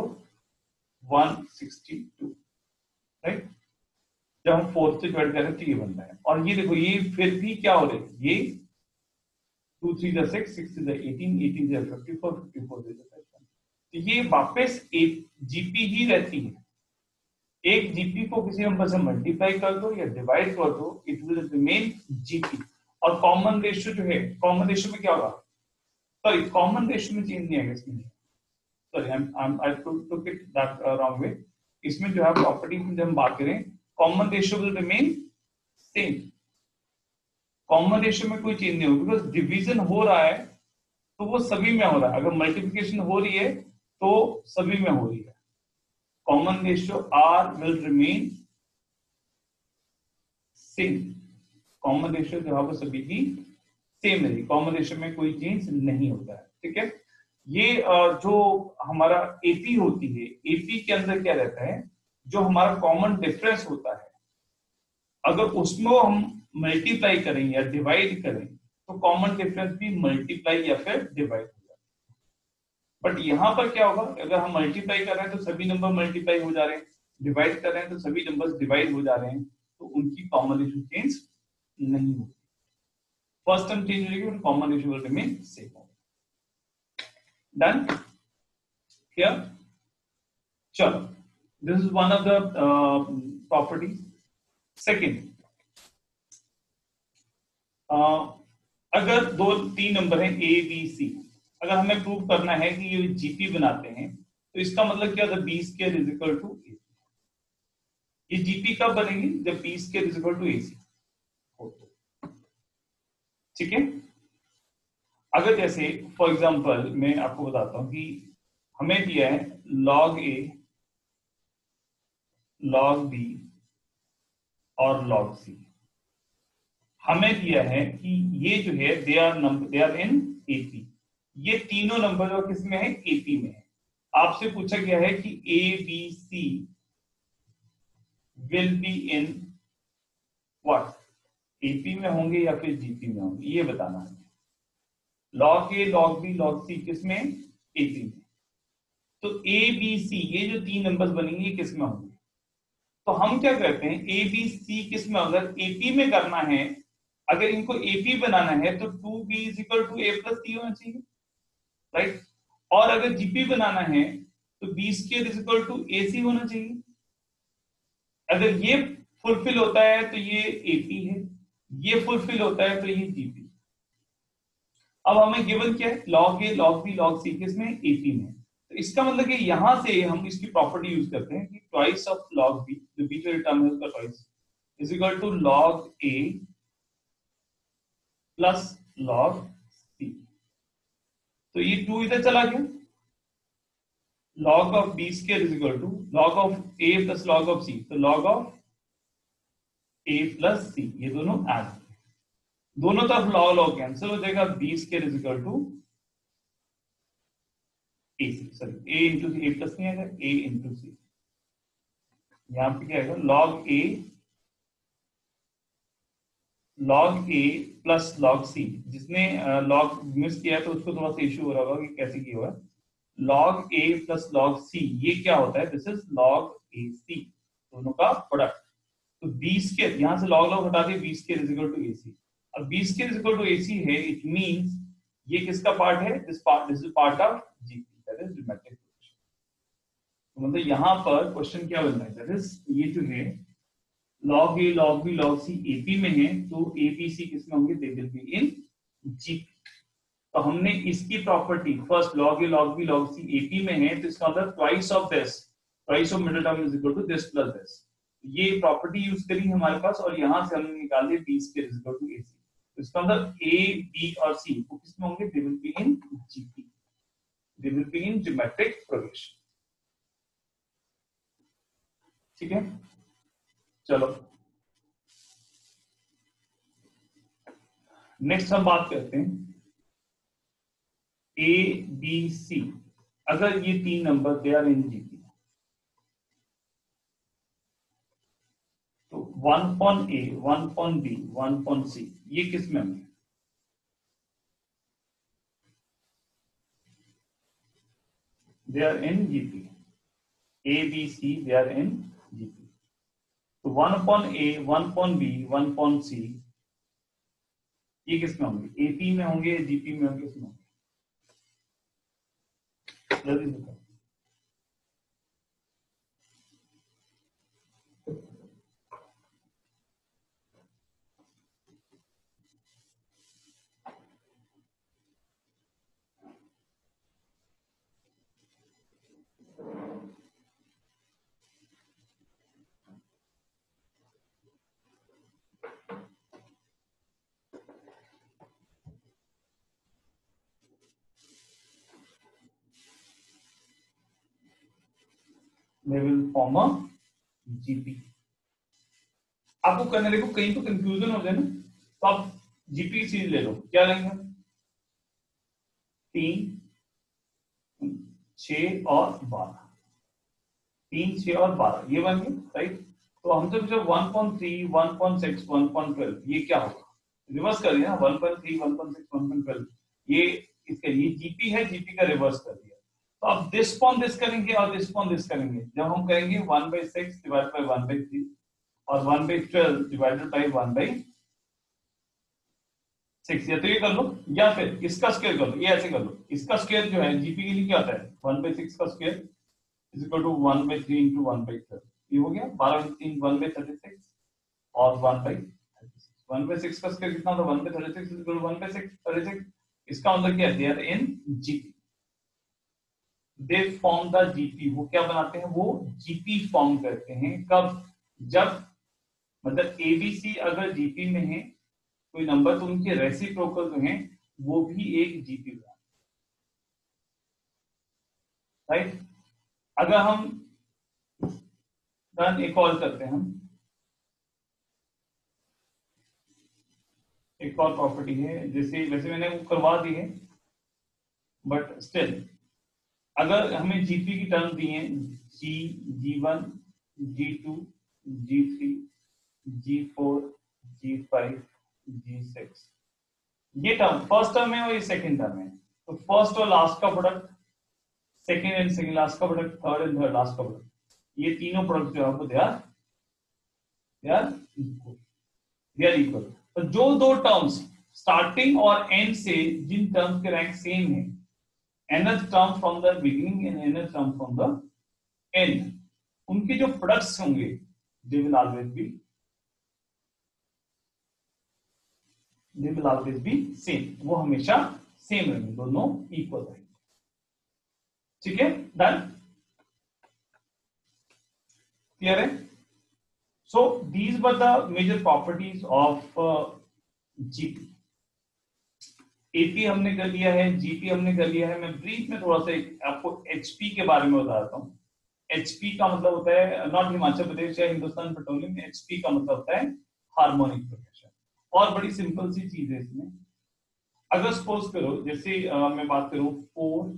162। राइट, जब हम 4 से डिवाइड कर रहे हैं तो ये बन रहा है। और ये देखो, ये फिर भी क्या हो रहा है, ये 2 3 6 6 18 18 54 54 तो ये वापस एक जीपी ही रहती है। एक जीपी को किसी नंबर से मल्टीप्लाई कर दो या डिवाइड कर दो, इट विल रिमेन जीपी। और कॉमन रेशियो जो है, कॉमन रेशियो में क्या होगा, सॉरी कॉमन रेशियो में चेंज नहीं आएगा इसमें, sorry I took it that wrong way. इसमें जो है प्रॉपर्टी में जब हम बात करें, common ratio will remain same, common ratio में कोई चेंज नहीं होगा, बिकॉज डिवीजन हो रहा है तो वो सभी में हो रहा है, अगर मल्टीप्लिकेशन हो रही है तो सभी में हो रही है। Common ratio R will remain same, common ratio जो है वो सभी की सेम है, कॉमन रेशियो में कोई चेंज नहीं होता है। ठीक है, ये जो हमारा एपी होती है, एपी के अंदर क्या रहता है, जो हमारा कॉमन डिफरेंस होता है, अगर उसमें हम मल्टीप्लाई करें या डिवाइड करें तो कॉमन डिफरेंस भी मल्टीप्लाई या फिर डिवाइड हो जाता है। बट यहां पर क्या होगा, अगर हम मल्टीप्लाई कर रहे हैं तो सभी नंबर मल्टीप्लाई हो जा रहे हैं, डिवाइड कर रहे हैं तो सभी नंबर्स डिवाइड हो जा रहे हैं, तो उनकी कॉमन रेशियो चेंज नहीं होगी। फर्स्ट टर्म चेंज हो जाएगी, common ratio will remain same. Done, clear. चलो, this is one of the properties. Second, अगर 2 3 नंबर हैं ए बी सी, अगर हमें प्रूव करना है कि ये जीपी बनाते हैं तो इसका मतलब क्या था, B square is equal to A. ये जीपी कब बनेगी, जब B square is equal to AC हो तो। ठीक है, अगर जैसे फॉर एग्जांपल मैं आपको बताता हूं कि हमें दिया है log a, log b और log c। हमें दिया है कि ये जो है दे आर इन एपी, ये तीनों नंबर जो किसमें है, एपी में है। आपसे पूछा गया है कि A B C will be in what, AP में होंगे या फिर जीपी में होंगे, ये बताना है। log a, log b, log c किसमें, एपी में। तो ए बी सी ये जो तीन नंबर्स बनेंगे ये किसमें होंगे, तो हम क्या करते हैं, ए बी सी किसमें, अगर एपी में करना है, अगर इनको एपी बनाना है तो 2b is equal to a plus C होना चाहिए, राइट। और अगर जीपी बनाना है तो B square is equal to A C होना चाहिए। अगर ये फुलफिल होता है तो ये एपी है, ये फुलफिल होता है तो ये जीपी। अब हमें गिवन क्या है, log a, log b, log c किसमें, एपी में। तो इसका मतलब कि यहां से हम इसकी प्रॉपर्टी यूज करते हैं कि ट्वाइस ऑफ log b, जो b जो टर्म है उसका twice, is equal to log a plus log c। तो ये 2 इधर चला गया, log of b square is equal to log of a plus log of c, तो log of a plus c, ये दोनों ऐड, दोनों तरफ log log कैंसिल हो जाएगा, b square is equal to A C, sorry a into C, A plus नहीं आएगा, a into सी, यहां पे क्या आएगा, log a plus log c। जिसने log मिस किया है तो उसको थोड़ा सा इश्यू हो रहा होगा कि कैसे किया हुआ है। log a plus log c ये क्या होता है, दिस इज log ac, दोनों का प्रोडक्ट। तो b स्क्वायर यहां से log log हटा दिए, b square is equal to ac। अब b square is equal to ac है, इट मींस ये किसका पार्ट है, this is part of GP, that is geometric progression. तो मतलब यहां पर क्वेश्चन क्या बनना है, दैट इज ये जो है log a, log b, log c AP में है, तो a b c किसमें होंगे, they will be in GP। तो हमने इसकी property first log a, log b, log c AP में है, तो इसका मतलब twice of this, twice of middle term is equal to this plus this, ये प्रॉपर्टी यूज करी हमारे पास, और यहां से हमने निकाल दिया b square is equal to ac। तो इसका मतलब a, b और c वो किसमें होंगे, they will be in GP, they will be in geometric progression. ठीक है, चलो नेक्स्ट हम बात करते हैं ए बी सी। अगर ये तीन number they are in GP, तो 1 upon A, 1 upon B, 1 upon C ये किस में होंगे, they are in GP, A B C they are in GP. तो 1 upon a, 1 upon b, 1 upon c ये किसमें होंगे, एपी में होंगे, जीपी में होंगे, इसमें होंगे, जल्दी बताओ। They will form a GP। आपको करने देखो कहीं तो कंफ्यूजन हो जाए ना, तो आप जीपी सीरीज ले लो, क्या लेंगे, 3, 6 और 12, 3, 6 और 12 ये बन गए, राइट। तो हमसे पूछा 1.3, 1.6, 1.12 ये क्या होगा, रिवर्स कर दिया 1.3, 1.6, 1.12 ये इसका, ये जीपी है, जीपी का रिवर्स कर दिया। तो अब दिस पॉन दिस करेंगे और दिस पॉन दिस करेंगे, जब हम करेंगे 1/6 डिवाइड बाय 1/3 और 1/12 डिवाइडेड बाय 1/6, या तो ये कर लो या फिर इसका स्क्वायर कर लो, ये ऐसे कर लो। इसका स्क्वायर जो है जीपी के लिए क्या होता है, 1/6 का square is equal to 1/3 into 1/12, ये हो गया 12 × 3 1/36 और 1/36। 1/6 का स्क्वायर कितना था, 1/36 इज इक्वल टू 1/36। इसका मतलब क्या है, they are in GP, they form the GP, वो क्या बनाते हैं, वो जीपी फॉर्म करते हैं। कब, जब मतलब एबीसी अगर जीपी में है कोई नंबर, तो उनके रेसिप्रोकल जो हैं वो भी एक जीपी बनाते हैं, राइट। अगर हम डन एक और करते हैं, हम एक और प्रॉपर्टी है, जैसे वैसे मैंने वो करवा दी है, बट स्टिल अगर हमें जीपी की टर्म दी है, जी, G1, G2, G3, G4, G5, G6, ये टर्म फर्स्ट टर्म है और ये सेकंड टर्म है। तो फर्स्ट और लास्ट का product, second and second last का product, third and third last का प्रोडक्ट, ये तीनों प्रोडक्ट जो है वो दे आर इक्वल। तो जो दो टर्म्स स्टार्टिंग और एंड से, जिन टर्म्स के रैंक सेम है, nth term from the beginning and nth term from the end, उनके जो प्रोडक्ट्स होंगे they will always be same, वो हमेशा सेम रहेंगे, दोनों इक्वल रहेंगे। ठीक है, डन, क्लियर है। So these were the major properties of GP. AP हमने कर लिया है, जीपी हमने कर लिया है। मैं ब्रीफ में थोड़ा सा आपको एचपी के बारे में बता देता हूँ। एचपी का मतलब होता है, नॉट हिमाचल प्रदेश या हिंदुस्तान पेट्रोलियम, एचपी का मतलब होता है हार्मोनिक प्रोग्रेशन। और बड़ी सिंपल सी चीज है इसमें। अगर सपोज करो, जैसे मैं बात करूं 4,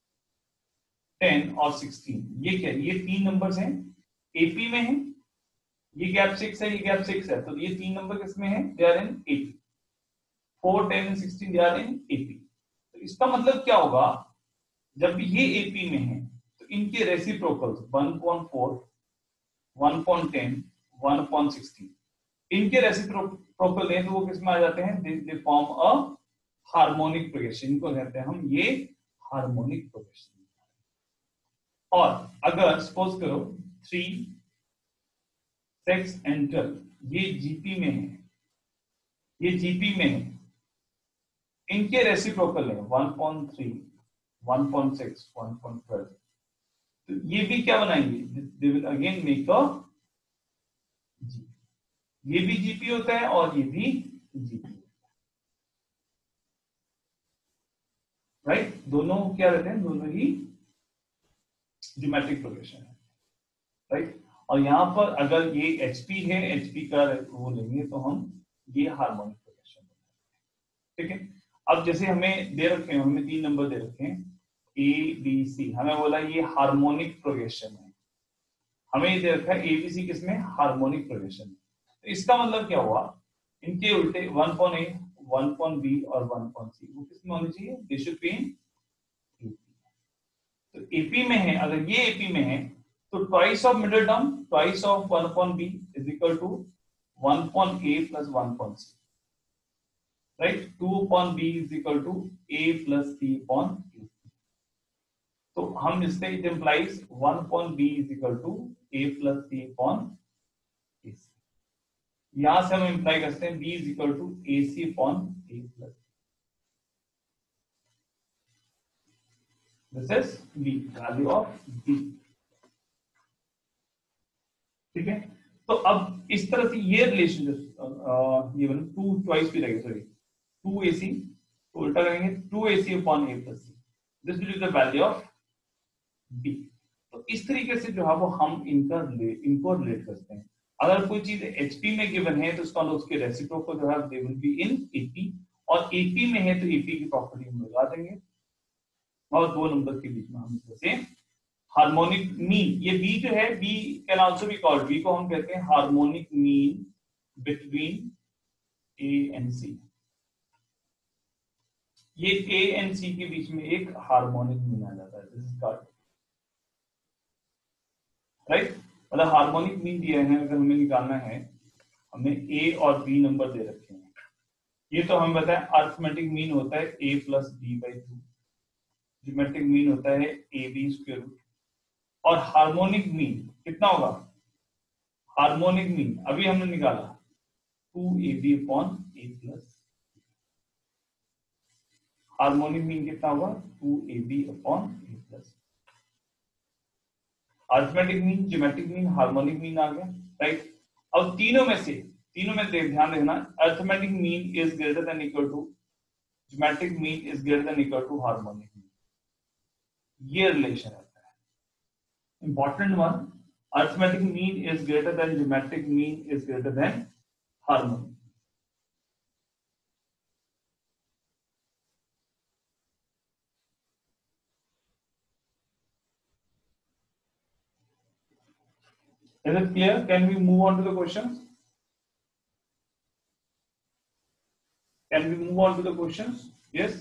10 और 16, ये क्या, ये तीन नंबर्स हैं, एपी में है, ये गैप 6 है, ये गैप 6 है, तो ये तीन नंबर किसमें है, they are in AP. 4, 10 and 16 they are in AP। तो इसका मतलब क्या होगा, जब ये AP में है तो इनके रेसिप्रोकल्स 1.4, 1.10, 1.16 इनके रेसिप्रोकल हैं, तो वो किसमें आ जाते हैं, they form a harmonic progression. इनको कहते हैं हम ये हार्मोनिक प्रोग्रेशन। और अगर सपोज करो 3, 6 and 12 ये जीपी में है, ये जीपी में है, इनके रेसिप्रोकल है 1.3, 1.6, 1.12, तो ये भी क्या बनाएंगे, they will again make a GP. ये भी जीपी होता है और ये भी जीपी, राइट। दोनों क्या रहते हैं, दोनों ही ज्योमेट्रिक प्रोग्रेशन है, राइट। और यहां पर अगर ये एचपी है, एचपी का वो लेंगे तो हम ये हार्मोनिक प्रोग्रेशन, ठीक है। अब जैसे हमें दे रखे हैं, हमें तीन नंबर दे रखे हैं ए बी सी, हमें बोला ये हार्मोनिक प्रोग्रेशन है, हमें ये दे रखा है एबीसी किसमें, हार्मोनिक प्रोग्रेशन। तो इसका मतलब क्या हुआ, इनके उल्टे 1.A, 1.B और 1.C वो किसमें होने चाहिए, they should be in AP. तो एपी में है, अगर ये एपी में है तो twice of middle term, twice of 1.B is equal to 1.A plus 1.C, right। 2/B is equal to A plus C/A। तो हम इससे it implies 1/B is equal to A plus C/AC। यहां से हम imply करते हैं B is equal to AC/A plus। This is B, value of B, ठीक है। तो अब इस तरह से ये रिलेशन ये बन 2 ट्वाइस भी रहेगा, सॉरी 2AC, तो उल्टा करेंगे 2AC/A plus C, this will be the value of B। तो इस तरीके से जो है वो हम इनको रिलेट करते हैं। अगर कोई चीज HP में गिवन है तो उसका उसके रेसिप्रोकल जो है they will be in AP, और AP में है तो AP की प्रॉपर्टी हम लगा देंगे, और दो नंबर के बीच में हम जैसे हार्मोनिक मीन, ये B जो है, B can also be called, B को हम कहते हैं harmonic mean between A and C। ये A एंड C के बीच में एक हार्मोनिक मीन आ जाता है, दिस इज कॉल्ड, राइट। मतलब हार्मोनिक मीन दिया है, अगर हमें निकालना है, हमें A और B नंबर दे रखे हैं, ये तो हमें बताया अरिथमेटिक मीन होता है A plus B/2, geometric mean होता है AB स्क्वायर रूट, और हार्मोनिक मीन कितना होगा, हार्मोनिक मीन अभी हमने निकाला 2AB/A प्लस, हार्मोनिक मीन कितना होगा 2AB/A plus. Arithmetic mean, geometric mean, harmonic mean आ गया, राइट। अब तीनों में ध्यान रखना, arithmetic mean is greater than equal to geometric mean is greater than equal to harmonic mean, ये रिलेशन रहता है important one. Arithmetic mean is greater than geometric mean is greater than harmonic. Is it clear? Can we move on to the questions? Can we move on to the questions? Yes.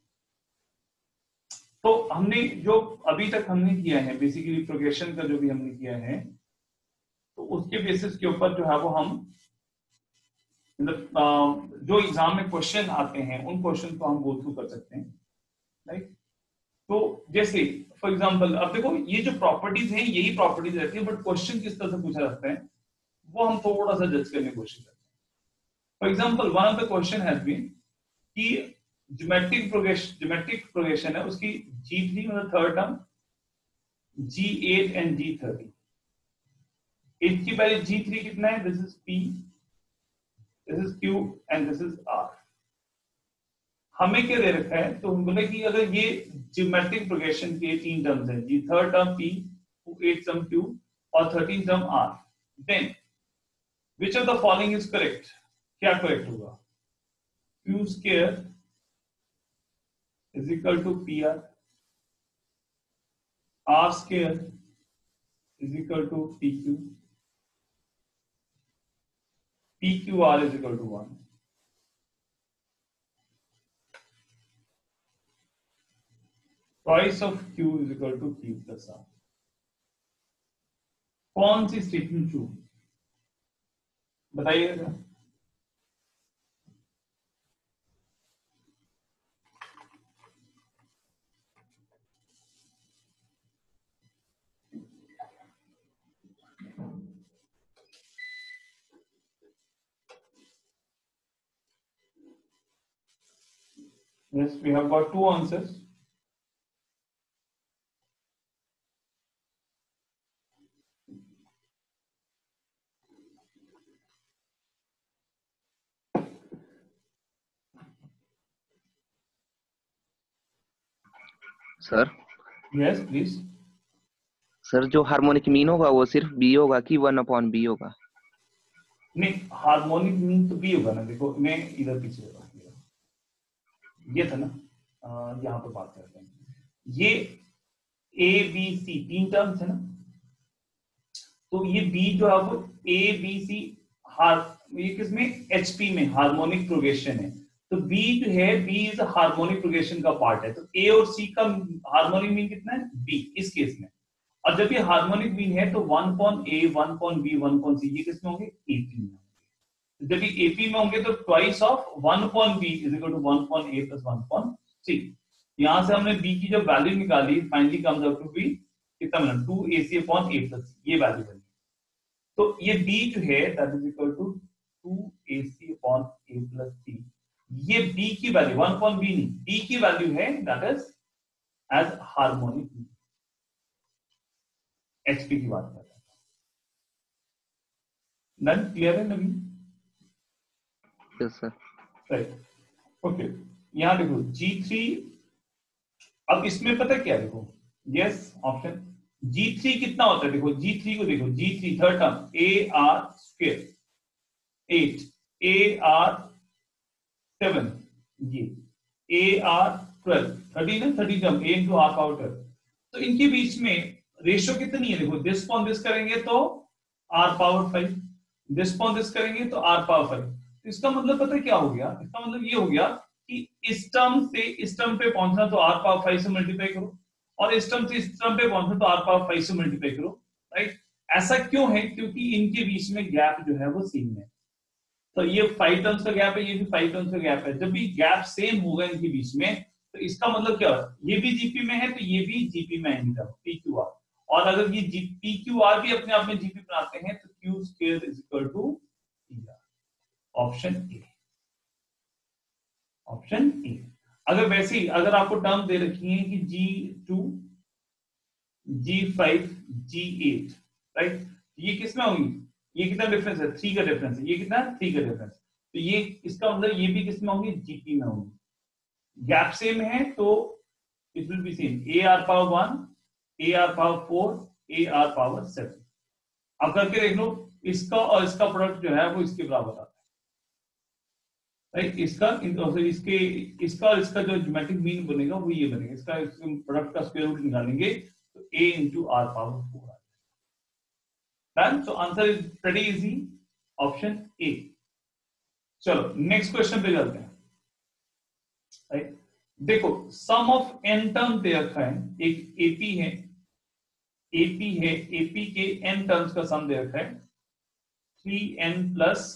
तो हमने जो अभी तक हमने किया है basically progression का जो भी हमने किया है, तो उसके बेसिस के ऊपर जो है वो हम जो एग्जाम में क्वेश्चन आते हैं उन क्वेश्चन को हम गो थ्रू कर सकते हैं, राइट। तो जैसे फॉर एग्जांपल अब देखो ये जो प्रॉपर्टीज हैं यही प्रॉपर्टीज रहती है, बट क्वेश्चन किस तरह से पूछा जाता है वो हम थोड़ा सा जज करने की कोशिश करते हैं। For example one of the question has been कि ज्योमेट्रिक प्रोग्रेशन है उसकी G3 मतलब third term, G8 and G30। इसकी पहले G3 कितना है, this is P, this is Q and this is R। हमें क्या दे रखा है, तो हम बोले कि अगर ये ज्योमेट्रिक प्रोग्रेशन के तीन टर्म्स हैं, G third term P, 8th term Q और 13th term R, then which of the following is correct, क्या करेक्ट होगा, Q square is equal to PR, R square is equal to PQ, PQR is equal to 1। Twice of Q is equal to Q plus R। कौन सी statement true, बताइएगा। Yes, we have got two answers. Sir Yes, please. Sir जो harmonic mean होगा वो सिर्फ B होगा कि 1/b होगा? नहीं, हार्मोनिक मीन तो बी होगा ना। देखो मैं इधर पीछे ये था ना, यहाँ पर बात करते हैं, ये ए बी सी तीन टर्म्स है ना, तो ये बी जो है वो ए बी सी ये किसमें, एचपी में हार्मोनिक प्रोग्रेशन है, तो बी जो है बी इज हार्मोनिक प्रोग्रेशन का पार्ट है, तो ए और सी का हार्मोनिक मीन कितना है, बी इस केस में। और जब ये हार्मोनिक मीन है तो 1/a 1/b 1/c ये किसमें होंगे, एपी में। जब ये एपी में होंगे तो twice of 1/b is equal to 1/a plus 1/c। यहां से हमने b की जब वैल्यू निकाली, finally comes out to be कितना मिला, 2ac/a प्लस ये वैल्यू बनी। तो ये b जो है that is equal to 2ac/a plus c। ये b की वैल्यू 1/b नहीं, b की वैल्यू है that is as harmonic mean, HP की बात कर रहे हैं। नन क्लियर है Naveen? Yes sir. Right, okay. यहां देखो G3, अब इसमें पता क्या, देखो यस ऑप्शन G3 कितना होता है, देखो G3 को देखो, G3 third term AR square 8 AR 7 ये AR 12 13 है, 30 टर्म A into R पावर 12। तो इनके बीच में रेशियो कितनी है, देखो दिस पॉन दिस करेंगे तो R power 5, this upon this करेंगे तो R पावर 5। तो इसका मतलब पता है क्या हो गया, इसका मतलब ये हो गया कि इस टर्म से इस टर्म पे पहुंचना तो R पावर 5 से मल्टीप्लाई करो, और इस टर्म से इस टर्म पे पहुंचना तो R पावर 5 से मल्टीप्लाई करो, राइट। ऐसा क्यों है, क्योंकि इनके बीच में गैप जो है वो सेम है। तो ये 5 टर्म्स का गैप है, ये भी 5 टर्म्स का गैप है। जब भी गैप सेम होगा इनके बीच में तो इसका मतलब क्या है, ये भी जीपी में है तो ये भी जीपी में है इनका PQR। और अगर ये PQR भी अपने आप में जीपी बनाते हैं तो Q square is equal to PR। Option A, option A. अगर वैसे ही अगर आपको टर्म दे रखी है कि G2 G5 G8, राइट। ये किसमें होंगी, ये कितना डिफरेंस है, 3 का डिफरेंस है, ये कितना 3 का डिफरेंस, तो ये इसका मतलब ये भी किसमें होंगी, जीपी में होंगी। गैप सेम है तो it will be same, AR⁻1 AR⁻4 AR⁻7। अब करके देख लो, इसका और इसका प्रोडक्ट जो है वो इसके बराबर आता है, राइट। इसका इसके इसका और इसका जो ज्योमेट्रिक मीन बनेगा वो ये बनेगा, इसका प्रोडक्ट का स्क्वायर रूट निकालेंगे तो A × R⁻4 आ जाएगा। So answer is pretty easy, option A. चलो नेक्स्ट क्वेश्चन पे चलते हैं, राइट। देखो सम ऑफ n टर्म दे रखा है, एक एपी है, एपी के n टर्म्स का सम दे रखा है 3n +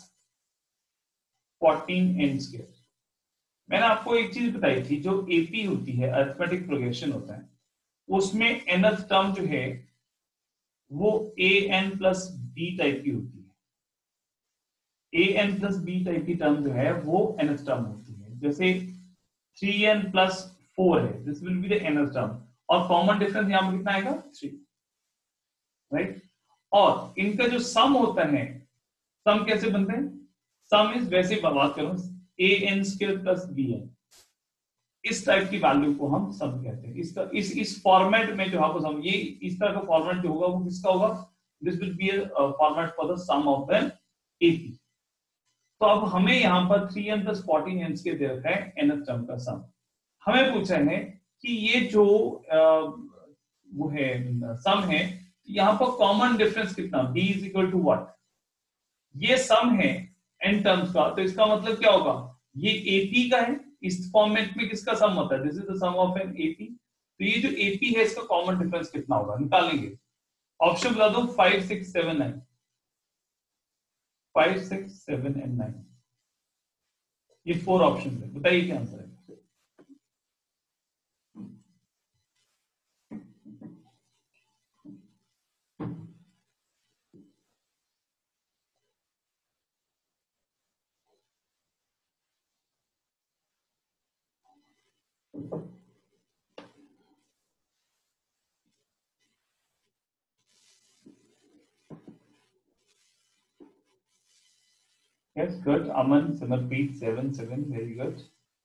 14n²। मैंने आपको एक चीज बताई थी, जो एपी होती है, अरिथमेटिक प्रोग्रेशन होता है, उसमें nth टर्म जो है वो an + b टाइप की होती है। an + b टाइप की टर्म जो है वो nth टर्म होती है। जैसे 3n + 4 है, this will be the nth term, और कॉमन डिफरेंस यहां पर कितना आएगा, 3, राइट। और इनका जो सम होता है, सम कैसे बनते हैं, सम इज, वैसे बात करूं, an² + bn, इस टाइप की वैल्यू को हम सम कहते हैं। इसका इस फॉर्मेट में जो आपको सम, ये इस तरह का फॉर्मेट जो होगा वो किसका होगा, this will be a format for the sum of an AP. तो अब हमें यहाँ पर 3n + 14n के दे रखा है nth टर्म का सम। हमें पूछा है कि ये जो वो है सम है, यहाँ पर कॉमन डिफरेंस कितना, b = व्हाट, ये सम है n टर्म्स का, तो इसका मतलब क्या होगा, ये एपी का है। इस फॉर्मेट में किसका सम होता है, this is the sum of an AP. तो ये जो एपी है इसका कॉमन डिफरेंस कितना होगा, निकालेंगे। ऑप्शन बता दो, 5 6 7 9, 5 6 7 एंड 9, ये 4 ऑप्शन है, बताइए क्या आंसर है। Yes, good. Aman, Simarpreet, 7 7, very good.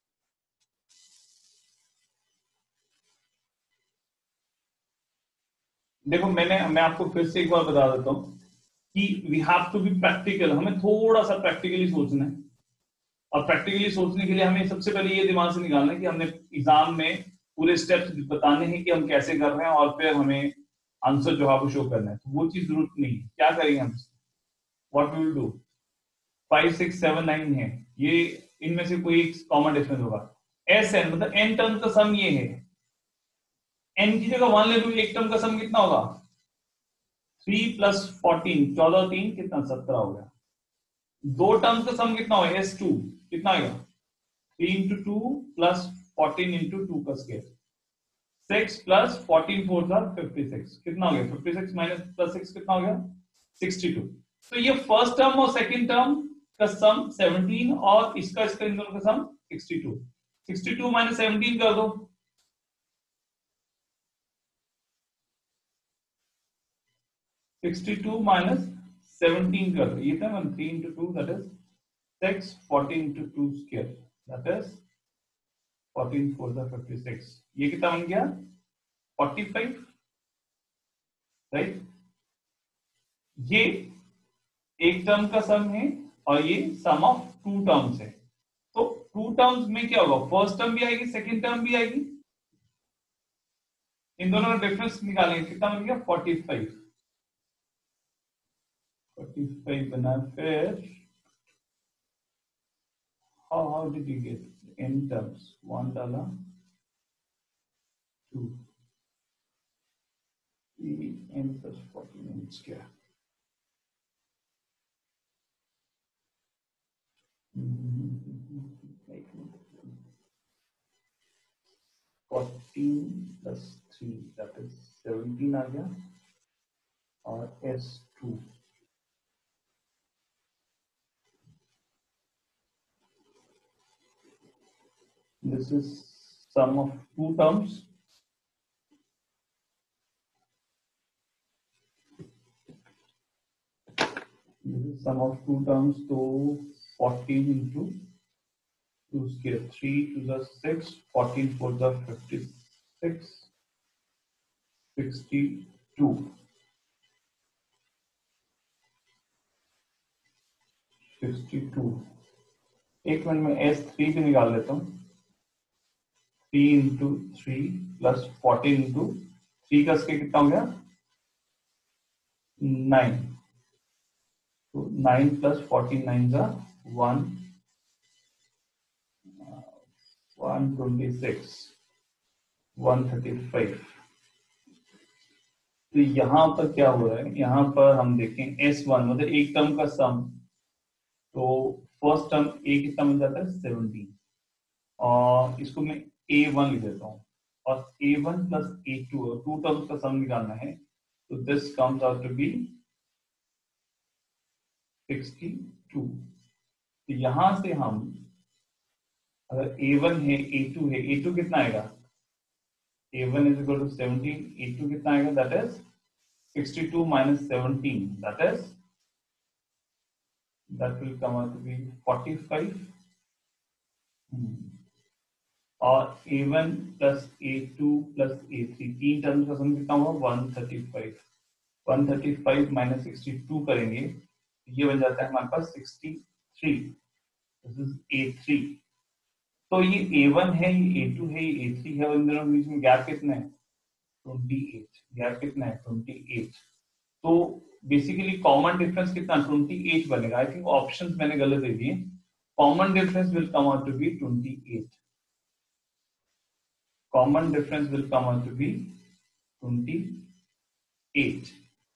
देखो मैं आपको फिर से एक बार बता देता हूं कि we have to be practical, हमें थोड़ा सा प्रैक्टिकली सोचना है। और प्रैक्टिकली सोचने के लिए हमें सबसे पहले ये दिमाग से निकालना है कि हमने एग्जाम में पूरे स्टेप्स बताने हैं कि हम कैसे कर रहे हैं, और फिर हमें आंसर जो है वो शो करना है। तो वो चीज जरूरत नहीं है। क्या करेंगे हम, व्हाट वी विल डू, 5 6 7 9 है, ये इनमें से कोई एक कॉमन डिफरेंस होगा। Sn मतलब n टर्म का सम ये है, n की जगह 1 ले लूं, एक टर्म का सम कितना होगा, 3 + 14, 14 और 3 कितना, 17 हो गया। दो टर्म्स का सम कितना होगा, S2 कितना आएगा, 3 × 2 + 14 × 2 का स्क्वायर, 6 + 14 4 था 56, कितना हो गया, 56 - +6 कितना हो गया, 62। तो ये फर्स्ट टर्म और सेकंड टर्म का सम 17 और इसका इन दोनों का सम 62। 62 - 17 कर दो, 62 - 17 कर दो, ये था 3 × 2 that is 6, 14 × 2 square that is 14 4 = 56, ये कितना बन गया 45, राइट। ये एक टर्म का सम है और ये सम ऑफ 2 टर्म्स है। तो 2 टर्म्स में क्या होगा, फर्स्ट टर्म भी आएगी, सेकंड टर्म भी आएगी, इन दोनों का डिफरेंस निकालेंगे, कितना बन गया 45, 45 बना। फिर how did you get in terms, 1 डाला, 2 n + 14n², 14 + 3 दैट इज 17 आ गया, और S2 this is sum of 2 terms, This is sum of two terms, so 14 into 2 square, 3 to the 6, 14 for the 56, 62, 62। एक मिनट में S3 भी निकाल लेता हूँ। 3 into 3 plus 14 into 3 का स्क्वायर कितना हो गया? 9। तो 9 प्लस 14 9 का 126, 135। तो यहां पर क्या हो रहा है? यहां पर हम देखें S1 मतलब एक टर्म का सम, तो फर्स्ट टर्म A कितना बन जाता है? 17, और इसको मैं A1 लिख देता हूँ, और A1 plus A2 to terms का सम निकालना है, तो this comes out to be 62। तो यहां से हम अगर A1 है, A2 है, A2 कितना आएगा? A1 is equal to 17, A2 कितना आएगा? That is 62 minus 17, that will come out to be 45। और A1 plus A2 plus A3 तीन टर्म्स का सम कितना हुआ? 135। 135 minus 62 करेंगे, ये बन जाता है हमारे पास 63। This is A3। तो ये A1 है, ये A2 है, ये A3 है, और इन दोनों के बीच में गैप कितना है? 28। गैप कितना है? 28। तो बेसिकली कॉमन डिफरेंस कितना? 28 बनेगा। आई थिंक ऑप्शंस मैंने गलत दे दिए। Common difference will come out to be 28। Common difference will come out to be 28।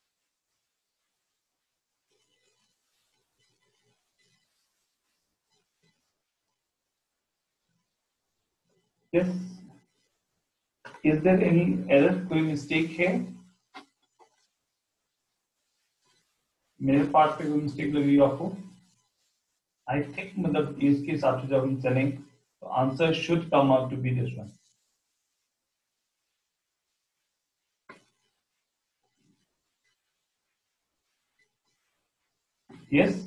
Yes. Is there any error? कोई मिस्टेक है? मेरे पार्ट पे कोई मिस्टेक लगी आपको? आई थिंक मतलब इसके हिसाब से जब हम चलें तो answer should come out to be this one. Yes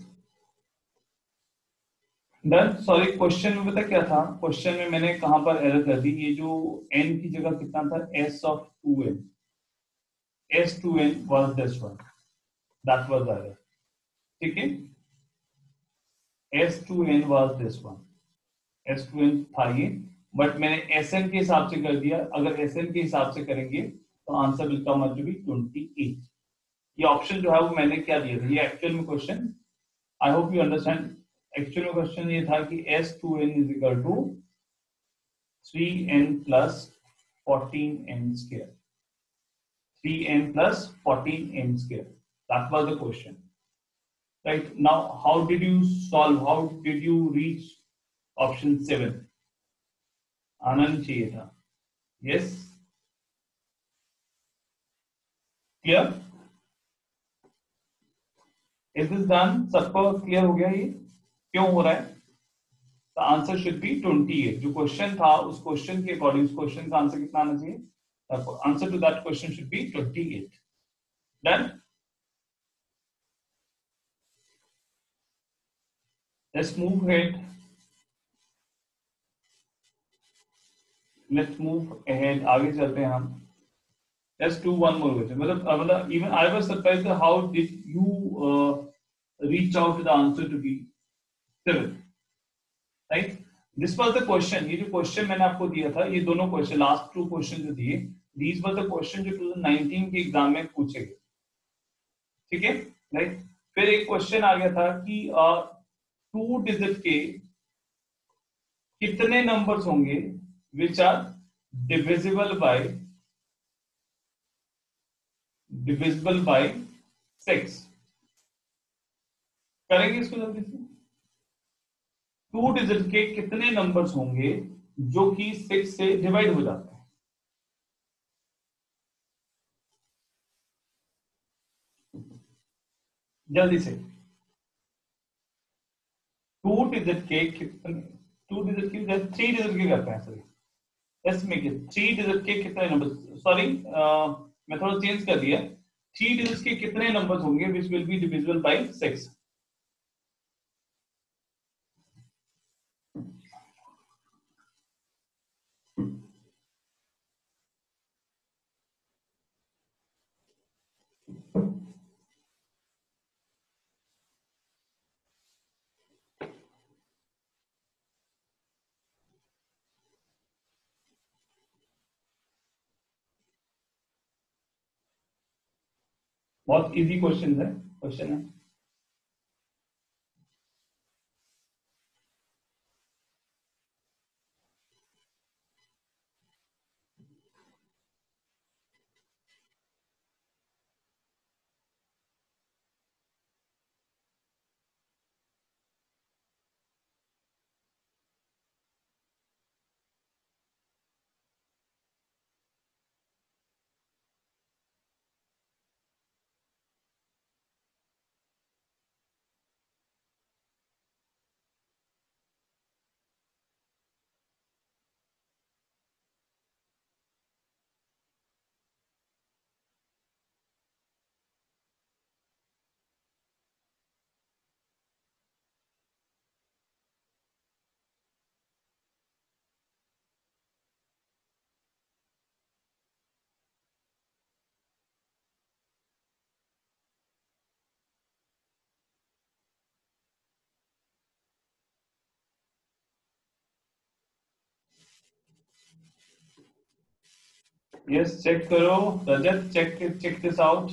done. Sorry, question में पता क्या था? क्वेश्चन में मैंने कहां पर एरर कर दी? ये जो n की जगह कितना था? S of 2n, S2n was this one, that was error। ठीक है, S2n was this one, S2n था ये, बट मैंने Sn के हिसाब से कर दिया। अगर Sn के हिसाब से करेंगे तो answer will come out to be 28। ये ऑप्शन जो है वो मैंने क्या दिया था? ये एक्चुअल में question, I hope you understand. Actual में क्वेश्चन ये था कि S2n is equal to 3n plus 14n square, 3n plus 14n square. That was the question. Right, now how did you solve? How did you reach option 7? Anand चाहिए था। Yes, clear? Is this done? सबको clear हो गया ये क्यों हो रहा है? The answer should be 28। जो क्वेश्चन था उस क्वेश्चन के अकॉर्डिंग उस क्वेश्चन का आंसर कितना आना चाहिए? The answer to that question should be 28। Done? Let's move ahead. Let's move ahead. आगे चलते हैं हम। Let's do one more question. मतलब even I was surprised how did you reach out to the answer to be 7, right? This was the question। ये जो question मैंने आपको दिया था, ये दोनों क्वेश्चन, लास्ट 2 क्वेश्चन जो दिए, these were the question जो 2019 के एग्जाम में पूछे गए। ठीक है, राइट। फिर एक क्वेश्चन आ गया था कि 2 डिजिट के कितने नंबर्स होंगे विच आर डिविजिबल बाय 6। करेंगे इसको जल्दी से। 2 डिजिट के कितने नंबर्स होंगे जो कि 6 से डिवाइड हो जाते हैं? जल्दी से। 2 डिजिट के कितने, 2 डिजिट की 3 डिजिट के करते हैं। Sorry, let's make it 3 digit के कितने नंबर, सॉरी मैं थोड़ा चेंज कर दिया। 3 डिजिट के कितने नंबर्स होंगे which will be divisible by 6? बहुत इजी क्वेश्चन है, यस चेक करो रजत, चेक दिस आउट।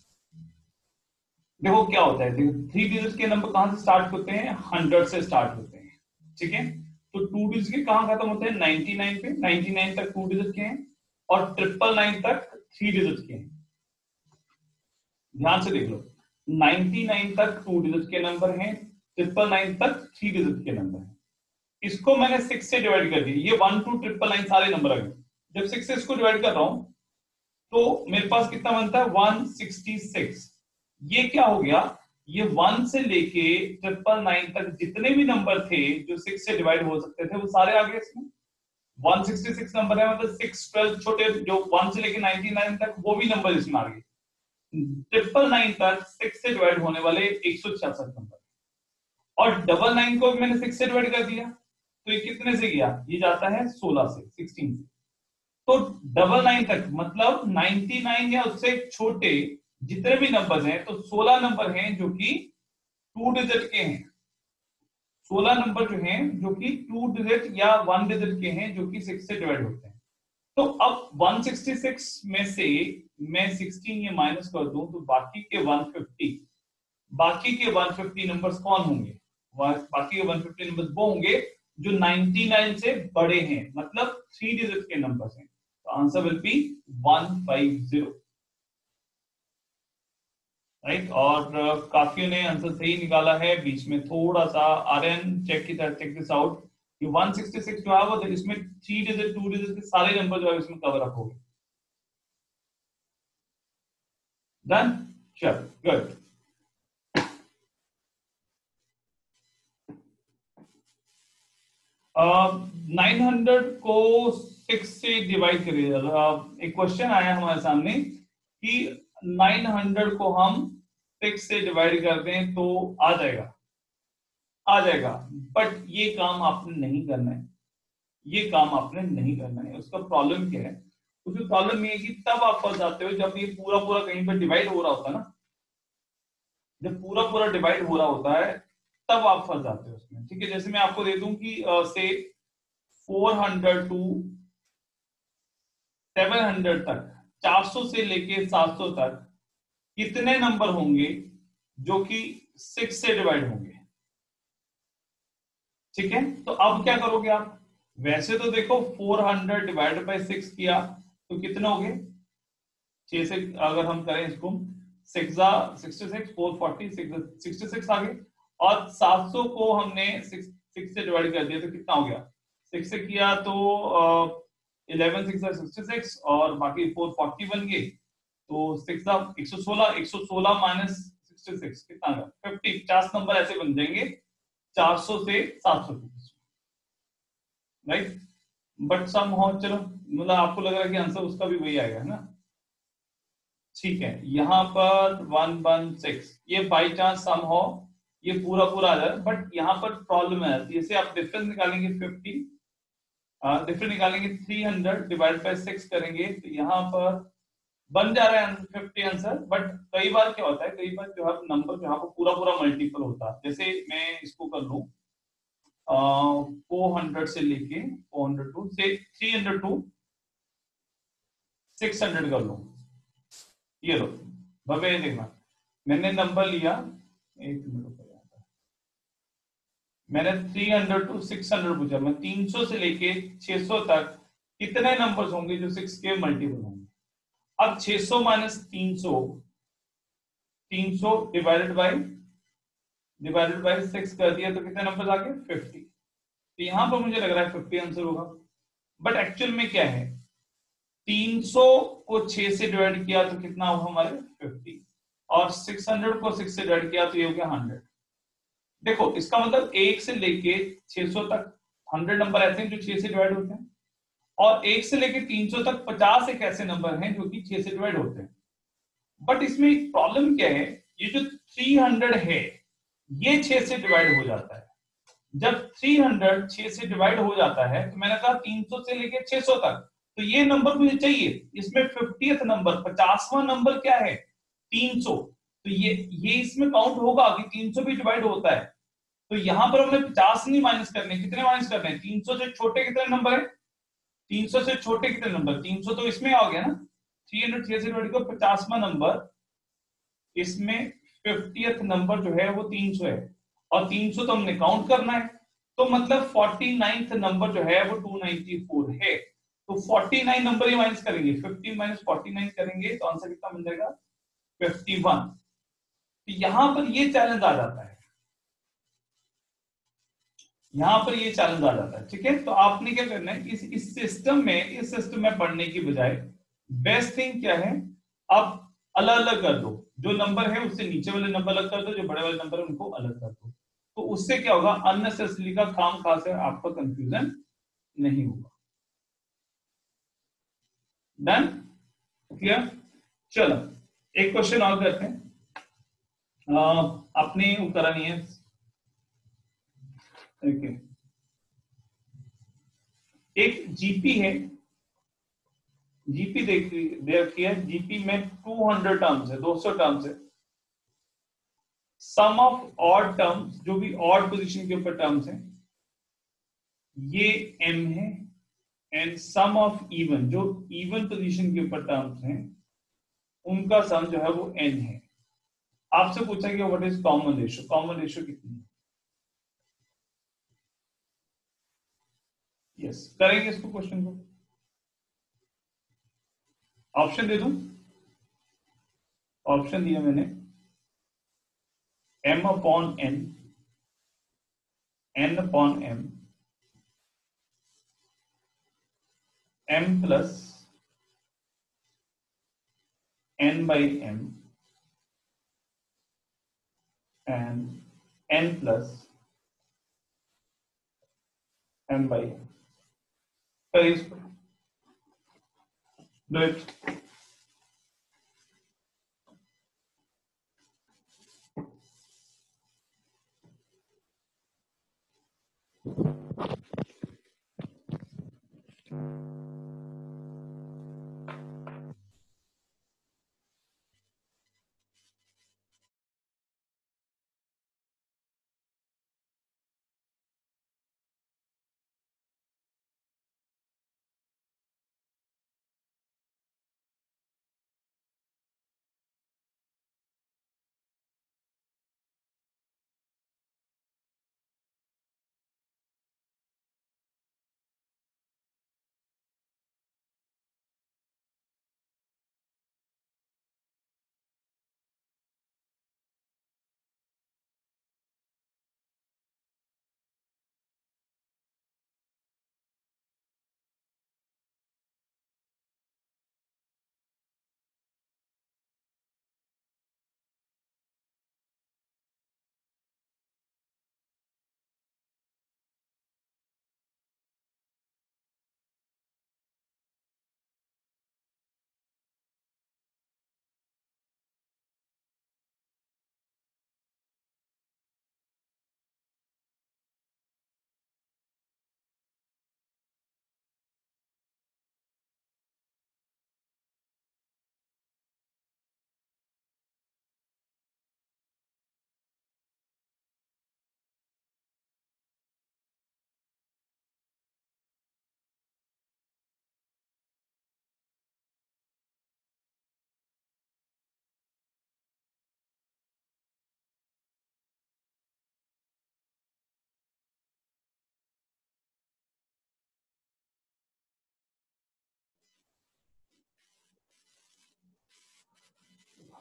देखो क्या होता है, देखो 3 डिजिट के नंबर कहां से स्टार्ट होते हैं, 100 से स्टार्ट होते हैं, ठीक है। तो 2 डिजिट के कहां खत्म होते हैं, 99 पे, 99 तक 2 डिजिट के हैं, और 999 तक 3 डिजिट के हैं। ध्यान से देख लो, 99 तक 2 डिजिट के नंबर हैं, 999 तक 3 डिजिट के नंबर हैं। इसको मैंने 6 से डिवाइड कर दिया, ये 1 2 999 सारे नंबर आ गए। जब 6 से इसको डिवाइड कर रहा हूं तो मेरे पास कितना बनता है, 166। ये क्या हो गया, ये 1 से लेके 999 तक जितने भी नंबर थे जो 6 से डिवाइड हो सकते थे वो सारे आ गए इसमें। 166 नंबर है, मतलब 6 12 छोटे जो 1 से लेके 99 तक वो भी नंबर इसमें आ गए। 999 तक 6 से डिवाइड होने वाले 166 नंबर, और 99 को भी मैंने 6 से डिवाइड कर दिया, तो ये कितने से गया, ये जाता है 16 से, 16 से। तो 99 तक मतलब 99 या उससे छोटे जितने भी नंबर हैं, तो 16 नंबर हैं जो कि 2 डिजिट के हैं। 16 नंबर जो हैं जो कि 2 डिजिट या 1 डिजिट के हैं, जो कि 6 से डिवाइड होते हैं। तो अब 166 में से मैं 16 ये माइनस कर दूं तो बाकी के 150 नंबर्स कौन होंगे, बाकी के 150 नंबर्स वो होंगे जो 99 से बड़े हैं, मतलब 3 डिजिट के नंबर्स हैं। तो आंसर विल बी 150, राइट। और काफियों ने आंसर सही निकाला है, बीच में थोड़ा सा आर्यन चेक दिस आउट कि 166 जो है वो इसमें 3 डिजिट 2 डिजिट के सारे नंबर जो है इसमें कवर अप हो गए। डन, चल गुड। Uh, 900 को 6 से डिवाइड करिए। एक क्वेश्चन आया हमारे सामने कि 900 को हम 6 से डिवाइड कर दें तो आ जाएगा, बट ये काम आपने नहीं करना है, ये काम आपने नहीं करना है। उसका प्रॉब्लम क्या है, उसकी प्रॉब्लम ये है कि तब आप फंस जाते हो जब ये पूरा कहीं पर डिवाइड हो रहा होता है ना, जब पूरा डिवाइड हो रहा होता है तब आप फंस जाते हो उसमें, ठीक है। जैसे मैं आपको दे दूं कि से 400 टू 700 तक, 400 से लेके 700 तक कितने नंबर होंगे जो कि 6 से डिवाइड होंगे, ठीक है। तो अब क्या करोगे आप, वैसे तो देखो 400 डिवाइड बाय 6 किया तो कितने हो गए, 6 से अगर हम करें इसको 6 66 440 66 आ गए, और 700 को हमने 6 से डिवाइड कर दिया तो कितना हो गया, 6 से किया तो 11 6 66 और बाकी 440 बन गए, तो 6 116 माइनस 66 कितना आ गया 50। 50 नंबर ऐसे बन जाएंगे 400 से 700 के बीच, राइट। बट सम हो, चलो मतलब आपको लग रहा है कि आंसर उसका भी वही आएगा, है ना, ठीक है। यहाँ पर 116 ये बाई चांस सम हो ये पूरा आ जाए, बट यहाँ पर प्रॉब्लम है, जैसे आप डिफरेंस निकालेंगे 50, डिफरेंस निकालेंगे 300 डिवाइड बाय 6 करेंगे तो यहाँ पर बन जा रहा है 50 आंसर। बट कई बार क्या होता है, कई बार जो है नंबर जो है वो पूरा पूरा मल्टीपल होता है। जैसे मैं इसको कर लूं 400 से लेके 400 टू से 300 टू 600 कर लूं। ये लो भव्य, देखना मैंने नंबर लिया, एक मिनट रुको यहाँ पर। मैंने 300 टू 600 पूछा, मैं 300 से लेके 600 तक कितने नंबर्स होंगे जो 6 के मल्टीपल होंगे। अब 600 माइनस 300, 300 डिवाइडेड बाय 6 कर दिया तो कितने नंबर आ गए 50। तो यहां पर मुझे लग रहा है 50 आंसर होगा। बट एक्चुअल में क्या है, 300 को 6 से डिवाइड किया तो कितना हुआ हमारे 50, और 600 को 6 से डिवाइड किया तो ये हो गया 100। देखो इसका मतलब 1 से लेके 600 तक 100 नंबर ऐसे हैं जो 6 से डिवाइड होते हैं, और 1 से लेके 300 तक 50 एक ऐसे नंबर हैं जो कि 6 से डिवाइड होते हैं। बट इसमें एक प्रॉब्लम क्या है, ये जो 300 है ये 6 से डिवाइड हो जाता है। जब 300 6 से डिवाइड हो जाता है तो मैंने कहा 300 से लेके 600 तक, तो ये नंबर मुझे चाहिए। इसमें 50th नंबर 50वां नंबर क्या है 300, तो ये इसमें काउंट होगा कि 300 भी डिवाइड होता है। तो यहां पर हमें 50 नहीं माइनस करने, कितने माइनस करने हैं, 300 से छोटे कितने नंबर है, 300 से छोटे कितने नंबर, 300 तो इसमें आ गया ना, 300 6 से डिवाइड करो 50वां नंबर, इसमें 50th नंबर जो है वो 300 है, और 300 तो हमने काउंट करना है। तो मतलब 49th नंबर जो है वो 294 है। तो 49 नंबर ही माइनस करेंगे, 50 माइनस 49 करेंगे तो आंसर कितना मिल जाएगा 51। तो यहां पर ये चैलेंज आ जाता है, यहां पर ये चैलेंज आ जाता है। ठीक है, तो आपने क्या करना है, इस सिस्टम में पढ़ने की बजाय बेस्ट थिंग क्या है, अब अलग अलग कर दो, जो नंबर है उससे नीचे वाले नंबर अलग कर दो, जो बड़े वाले नंबर है उनको अलग कर दो। तो उससे क्या होगा, अननेसेसरी का काम खास है, आपका कंफ्यूजन नहीं होगा। Done, clear. चलो एक क्वेश्चन और करते हैं, अपने वो करा नहीं है। ओके, एक जीपी है, जीपी देख रखी है, जीपी में 200 टर्म्स है, 200 टर्म्स है। सम ऑफ ऑड टर्म्स, जो भी ऑड पोजीशन के ऊपर टर्म्स हैं, ये m है, एंड सम ऑफ इवन, जो इवन पोजीशन के ऊपर टर्म्स हैं उनका सम जो है वो n है। आपसे पूछा कि what is common ratio, common ratio कितनी है। यस, करेंगे इसको क्वेश्चन को, ऑप्शन दे दूं, ऑप्शन दिया मैंने, m upon n, n upon m, m plus n by m, and n plus m by n। करिए इसको, do it।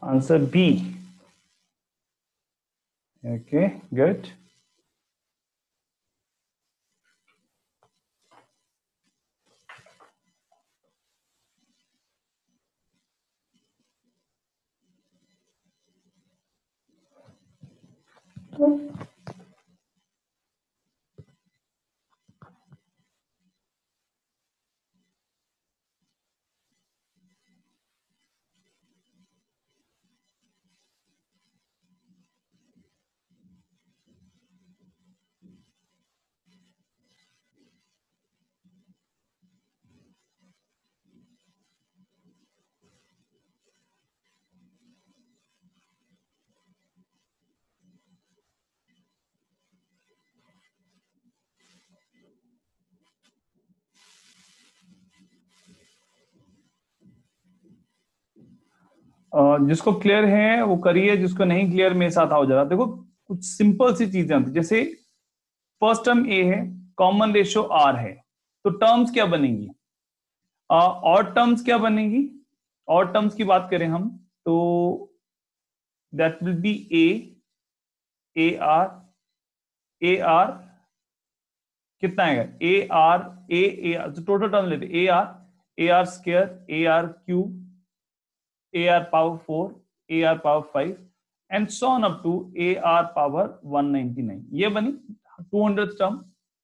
Answer B. Okay, good. जिसको क्लियर है वो करिए, जिसको नहीं क्लियर मेरे साथ आओ जरा। देखो कुछ सिंपल सी चीजें होती, जैसे फर्स्ट टर्म ए है, कॉमन रेशियो आर है, तो टर्म्स क्या बनेंगी? और टर्म्स क्या बनेगी? और टर्म्स की बात करें हम तो that will be a r कितना है? ए आर तो टोटल टर्म लेते a r square, a r cube, a r power 4, a r power 5 and so on up to a r power 199। ये बनी 200 टर्म।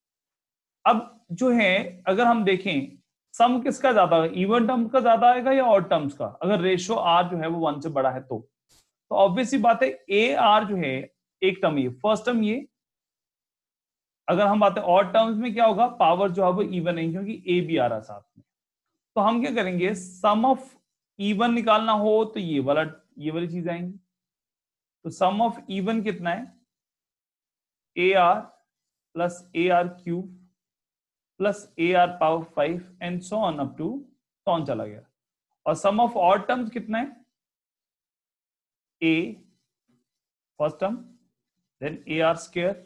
अब जो है अगर हम देखें सम किसका ज्यादा है, इवन टर्म का ज्यादा आएगा या ऑड टर्म्स का? अगर रेशियो आर जो है वो 1 से बड़ा है तो ऑब्वियसली बात है ए आर जो है एक टर्म ये, फर्स्ट टर्म ये। अगर हम बात है ऑड टर्म्स में क्या होगा, पावर जो है वो इवन नहीं, क्योंकि ए भी आ रहा साथ में। तो हम क्या करेंगे, सम ऑफ इवन निकालना हो तो ये वाली चीज आएंगी। तो सम ऑफ इवन कितना है? A r plus a r cube plus a r power 5 and so on up to on चला गया। और सम ऑफ ऑड टर्म्स कितना है? A first term, then a r square,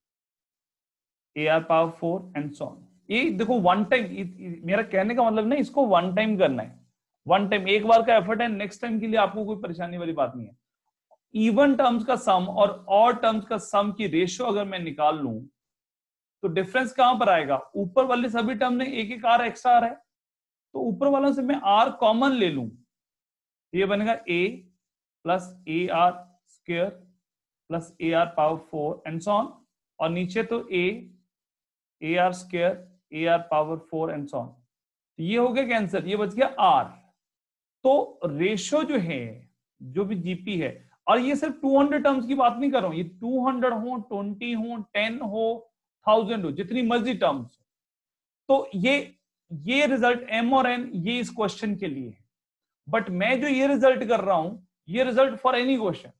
a r power 4 and so on. ये देखो one time, मेरा कहने का मतलब नहीं इसको वन टाइम करना है, वन टाइम एक बार का एफर्ट है, नेक्स्ट टाइम के लिए आपको कोई परेशानी वाली बात नहीं है। इवन टर्म्स का सम और ऑड टर्म्स का सम की रेशियो अगर मैं निकाल लूं तो डिफरेंस कहां पर आएगा? ऊपर वाले सभी टर्म ने एक एक आर एक्स्ट्रा आ रहा है, तो ऊपर वालों से मैं आर कॉमन ले लूं, ये बनेगा a plus a r square plus a r power 4 and so on. और नीचे तो a r square, a r power 4 and so on. ये हो गया कैंसर, ये बच गया आर। तो रेशियो जो है, जो भी जीपी है, और ये सिर्फ 200 टर्म्स की बात नहीं कर रहा हूं, ये 200 हो, 20 हो, 10 हो, 1000 हो, जितनी मर्जी टर्म्स। तो ये रिजल्ट एम और एन ये इस क्वेश्चन के लिए है, बट मैं जो ये रिजल्ट कर रहा हूं ये result for any question.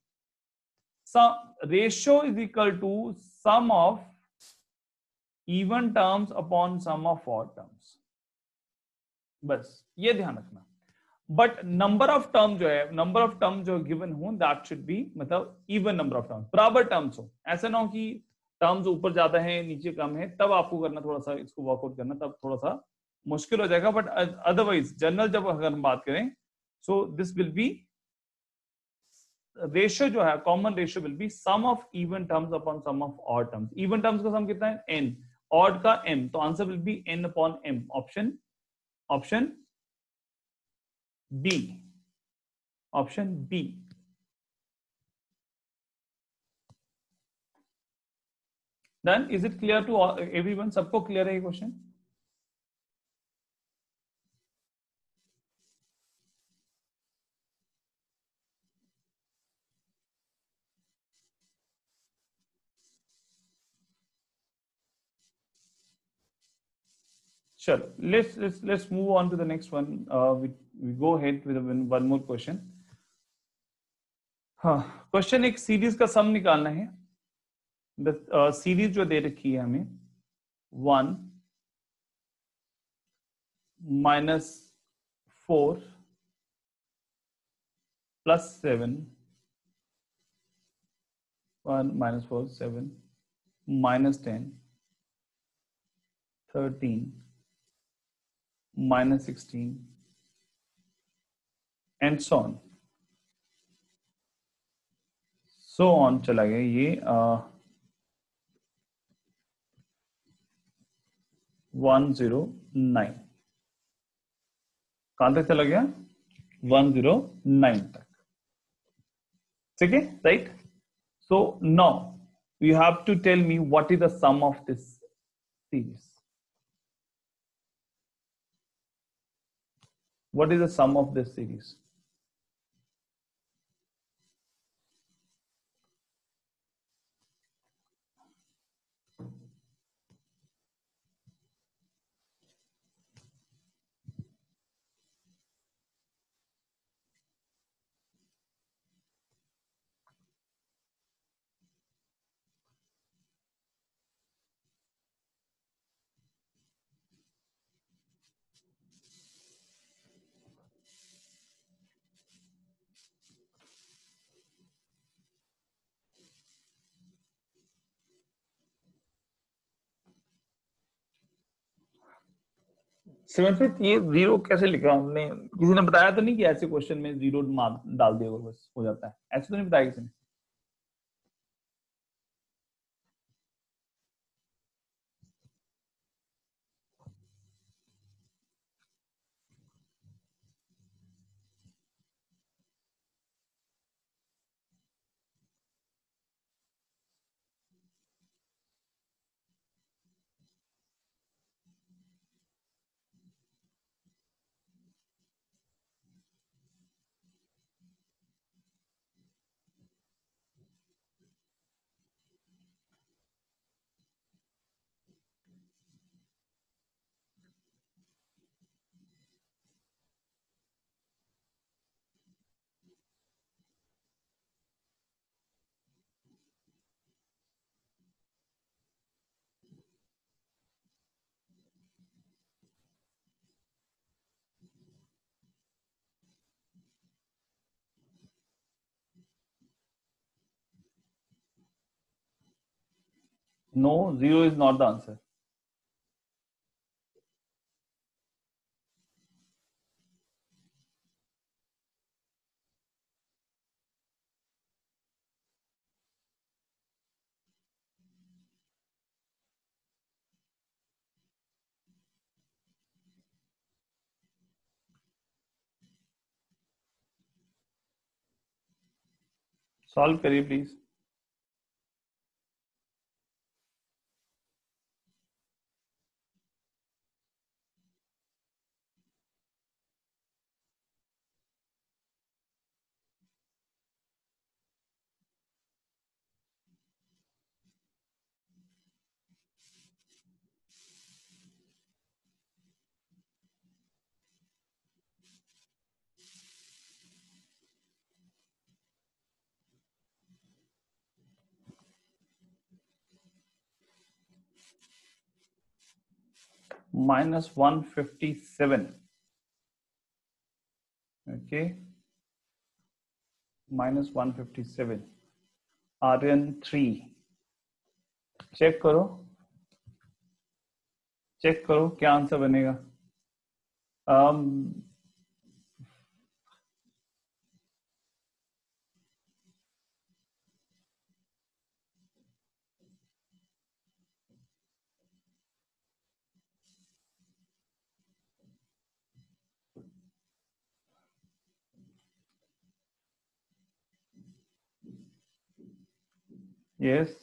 Ratio is equal to sum of even terms upon sum of odd terms, बस ये ध्यान रखना। बट नंबर ऑफ टर्म जो है, नंबर ऑफ टर्म जो गिवन हो दैट शुड बी, मतलब इवन नंबर ऑफ टर्म्स, बराबर टर्म्स हो। ऐसा ना हो कि टर्म्स ऊपर ज्यादा है नीचे कम है, तब आपको करना थोड़ा सा, इसको वर्कआउट करना तब थोड़ा सा मुश्किल हो जाएगा। बट अदरवाइज जनरल जब अगर हम बात करें, so this will be ratio जो है, common ratio will be sum of even terms upon sum of odd terms. Even terms का सम कितना है? n, ऑड का m, तो answer will be n upon m, option B, option B. Done? Is it clear to everyone? सबको क्लियर है ये question? Sure. Let's move on to the next one. We go ahead with one more question. हाँ, question एक series का sum निकालना है। Series जो दे रखी है हमें 1 -4 + 7, 1 -4 7 -10 13 -16 and so on। So on चला गया ये 109 कहां तक चला गया 109 तक ठीक है right so now you have to tell me what is the sum of this series. What is the sum of this series? Seven ये जीरो कैसे लिखा हमने किसी ने बताया तो नहीं कि ऐसे क्वेश्चन में जीरो डाल दिया बस हो जाता है ऐसे तो नहीं बताया किसी ने no zero is not the answer solve करिए प्लीज -157 okay -157 Rn3 चेक करो क्या आंसर बनेगा यस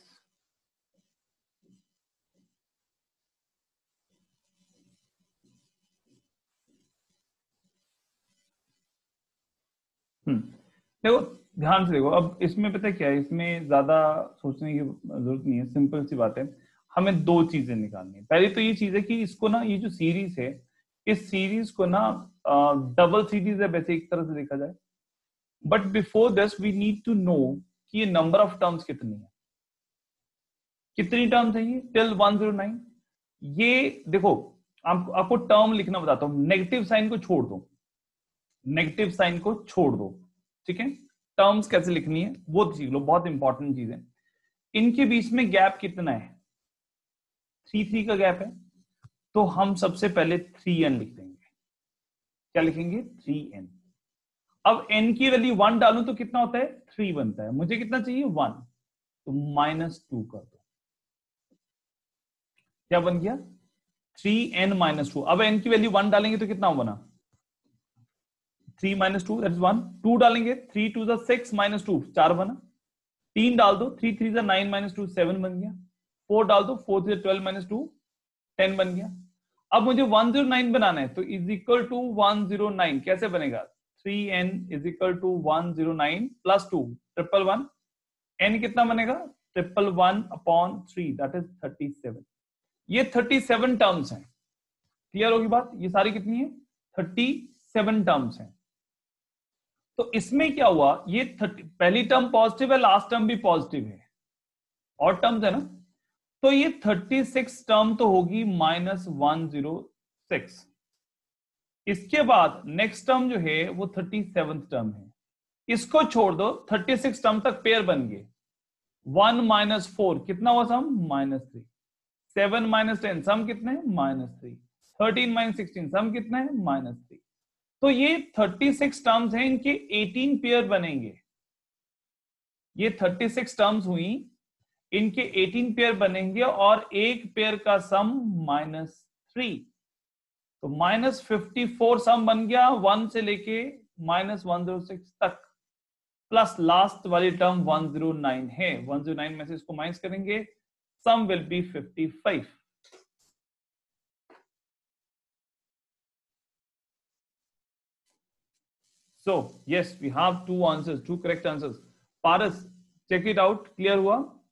देखो ध्यान से देखो अब इसमें पता है क्या है इसमें ज्यादा सोचने की जरूरत नहीं है सिंपल सी बात है हमें दो चीजें निकालनी है पहली तो ये चीज है कि इसको ना ये जो सीरीज है इस सीरीज को ना डबल सीरीज है वैसे एक तरह से देखा जाए but before this we need to know कि ये नंबर ऑफ टर्म्स कितनी है कितनी टर्म्स है ये टिल 109 ये देखो आपको टर्म लिखना बताता हूं नेगेटिव साइन को छोड़ दो ठीक है टर्म्स कैसे लिखनी है वो सीख लो बहुत इंपॉर्टेंट चीज है इनके बीच में गैप कितना है 3 का गैप है तो हम सबसे पहले 3n लिख देंगे क्या लिखेंगे 3n अब n की वैल्यू 1 डालूं तो कितना होता है 3 बनता है, मुझे कितना चाहिए 1, तो -2 कर दो, क्या बन गया 3n-2। अब n की वैल्यू 1 डालेंगे तो कितना बना 3 - 2 दैट इज 1, 2 डालेंगे 3 2 6 -2 4 बना, 3 डाल दो 3 3 9 -2 7 बन गया, 4 डाल दो 4 3 12 -2 10 बन गया। अब मुझे 109 बनाना है तो इज इक्वल टू 109 कैसे बनेगा 3n is equal to 109 plus 2 111, n कितना बनेगा 111/3 दैट इज 37। ये 37 टर्म्स हैं, क्लियर होगी बात, ये सारी कितनी है 37 टर्म्स हैं। तो इसमें क्या हुआ ये पहली टर्म पॉजिटिव है, लास्ट टर्म भी पॉजिटिव है, और टर्म्स है ना, तो ये 36 टर्म तो होगी -106। इसके बाद नेक्स्ट टर्म जो है वो 37th टर्म है, इसको छोड़ दो 36 टर्म तक पेयर बन गए, 1 - 4 कितना हुआ सम -3, 7 - 10 सम कितने -3, 13 - 16 सम कितने -3। तो ये 36 टर्म्स हैं, इनके 18 पेयर बनेंगे, ये 36 टर्म्स हुई, इनके 18 पेयर बनेंगे और एक पेयर का सम -3, तो -54 सम बन गया 1 से लेके -106 तक, प्लस लास्ट वाली टर्म 109 है, 109 में से इसको माइनस करेंगे, sum will be 55। So yes, we have two answers, two correct answers. Paras, check it out, clear हुआ?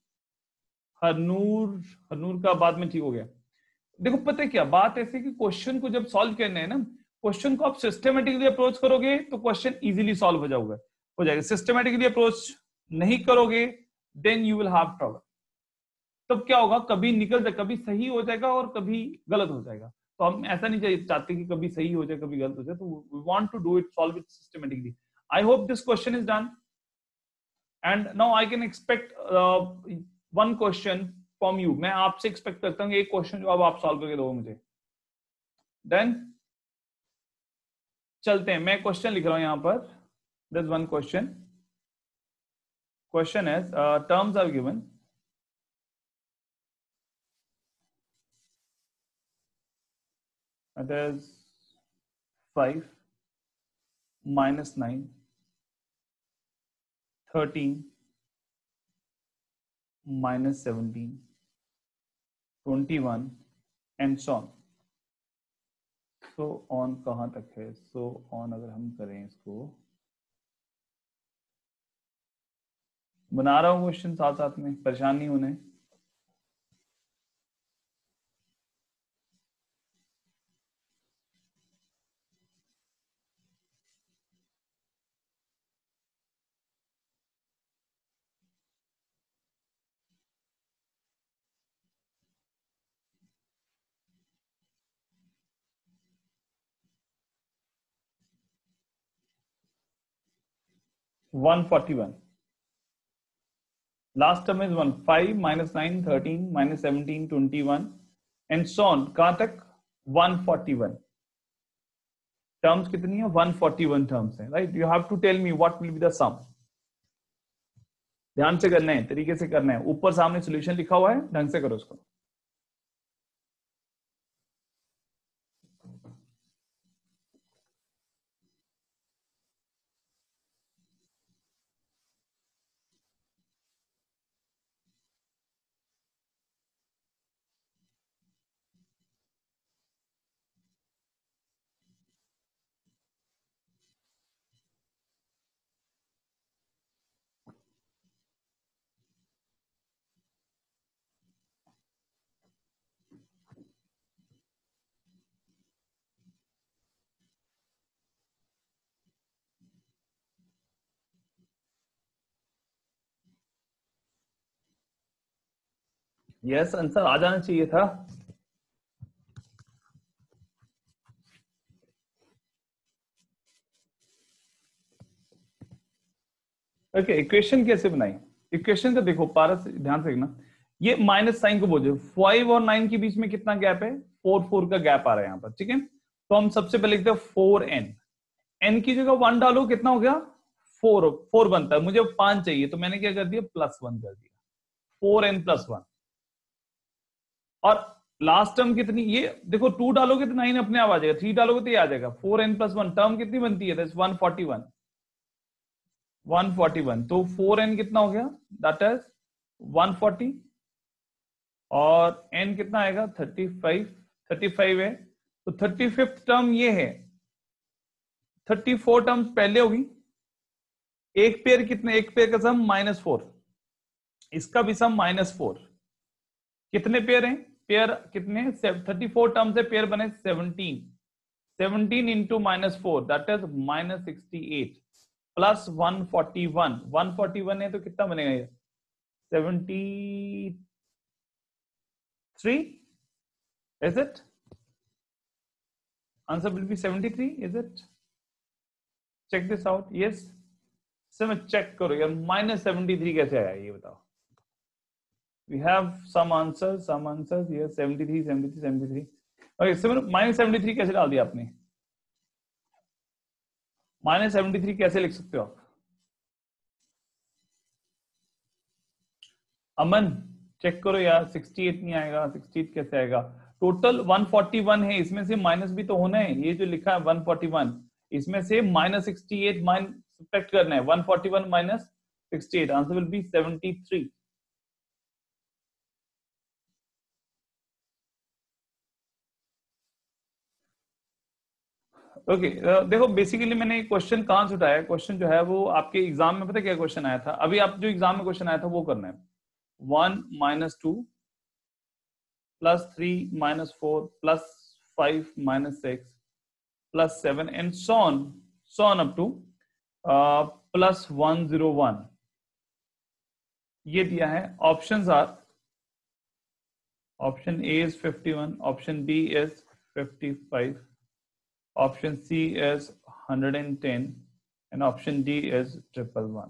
हरनूर का बाद में ठीक हो गया। देखो पता है क्या बात ऐसी कि क्वेश्चन को जब सॉल्व करना है ना, क्वेश्चन को आप सिस्टमेटिकली अप्रोच करोगे तो क्वेश्चन इजीली सॉल्व हो जाएगा। सिस्टमेटिकली अप्रोच नहीं करोगे then you will have trouble. तब क्या होगा, कभी निकल जाए, कभी सही हो जाएगा और कभी गलत हो जाएगा। तो हम ऐसा नहीं चाहते कि कभी सही हो जाए कभी गलत हो जाए, तो we want to do it, solve it systematically. I hope this question is done and now I can expect one question from you. मैं आपसे एक्सपेक्ट करता हूँ एक क्वेश्चन जो अब आप सॉल्व करके दो मुझे। देन चलते हैं, मैं क्वेश्चन लिख रहा हूं यहां पर। This one question is terms are given, that is 5 minus 9 13 minus 17 21 and so on। so on कहां तक है, so on अगर हम करें इसको, बना रहा हूं क्वेश्चन साथ साथ में, परेशान नहीं होने। (141) last term is 1 5 minus 9 13 minus 17 21 and so on, कहां तक 141। टर्म्स कितनी है 141 टर्म्स है, right. You have to tell me what will be the sum. ध्यान से करना है, तरीके से करना है, ऊपर सामने सॉल्यूशन लिखा हुआ है, ढंग से करो उसको। यस आंसर आ जाना चाहिए था। ओके, इक्वेशन कैसे बनाई, इक्वेशन का देखो पारस ध्यान से देखना, ये माइनस साइन को बोझो, 5 और 9 के बीच में कितना गैप है 4 4 का गैप आ रहा है यहाँ पर, ठीक है। तो हम सबसे पहले लिखते हैं 4n, n की जगह 1 डालो, कितना हो गया 4 बनता है, मुझे 5 चाहिए, तो मैंने क्या कर दिया +1 कर दिया, 4n+1। और लास्ट टर्म कितनी, ये देखो 2 डालोगे तो 9 अपने आप आ जाएगा, 3 डालोगे तो ये आ जाएगा, 4n+1 टर्म कितनी बनती है, 141। तो 4n कितना हो गया, दैट इज 140, और n कितना आएगा 35 है, तो 35th टर्म ये है, 34 टर्म्स पहले होगी, एक पेयर कितने, एक पेयर का सम -4, इसका भी सम -4, कितने पेयर हैं, पेयर कितने 34 टर्म से पेयर बने 17 इंटू -4 दैट इज -68 प्लस 141 है तो कितना बनेगा ये 73, is it? Answer will be 73, is it? Check this out. Yes. समय चेक करो यार, -73 कैसे आया ये बताओ। We have some answers here, 73। Okay, -73 कैसे डाल दिया आपने, -73 कैसे लिख सकते हो आप? अमन चेक करो यार, 68 नहीं आएगा, 68 कैसे आएगा? टोटल 141 है, इसमें से माइनस भी तो होना है, ये जो लिखा है 141, इसमें से -68 सब्ट्रैक्ट करना है, 141 -68, आंसर विल बी 73। ओके देखो बेसिकली मैंने क्वेश्चन कहां से उठाया, क्वेश्चन जो है वो आपके एग्जाम में पता क्या क्वेश्चन आया था, अभी आप जो एग्जाम में क्वेश्चन आया था वो करना है, 1 - 2 +3 - 4 +5 - 6 +7 and so on up to +101, ये दिया है। Options are, option A is 51, option B is 55, option C is 110 and option D is 111.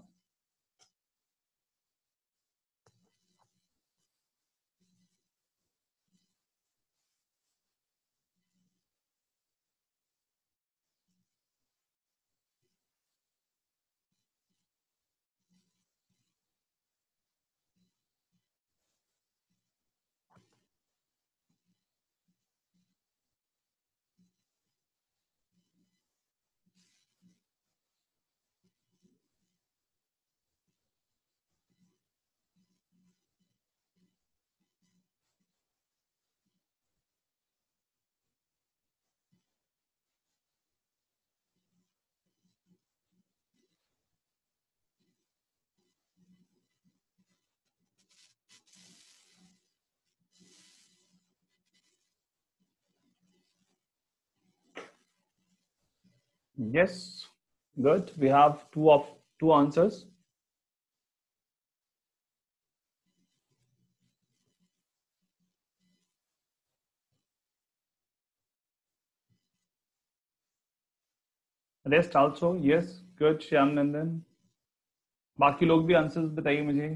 Yes, good. We have two answers. Rest also, yes, good. Shyam Nandan, बाकी लोग भी आंसर्स बताइए मुझे।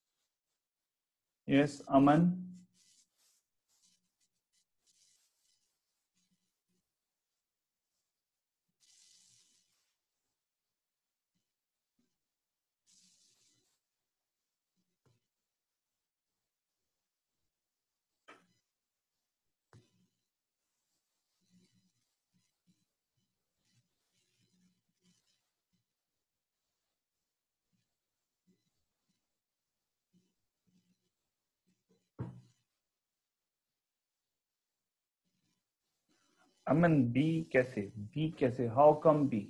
Yes, Aman, Aman B कैसे, how come B?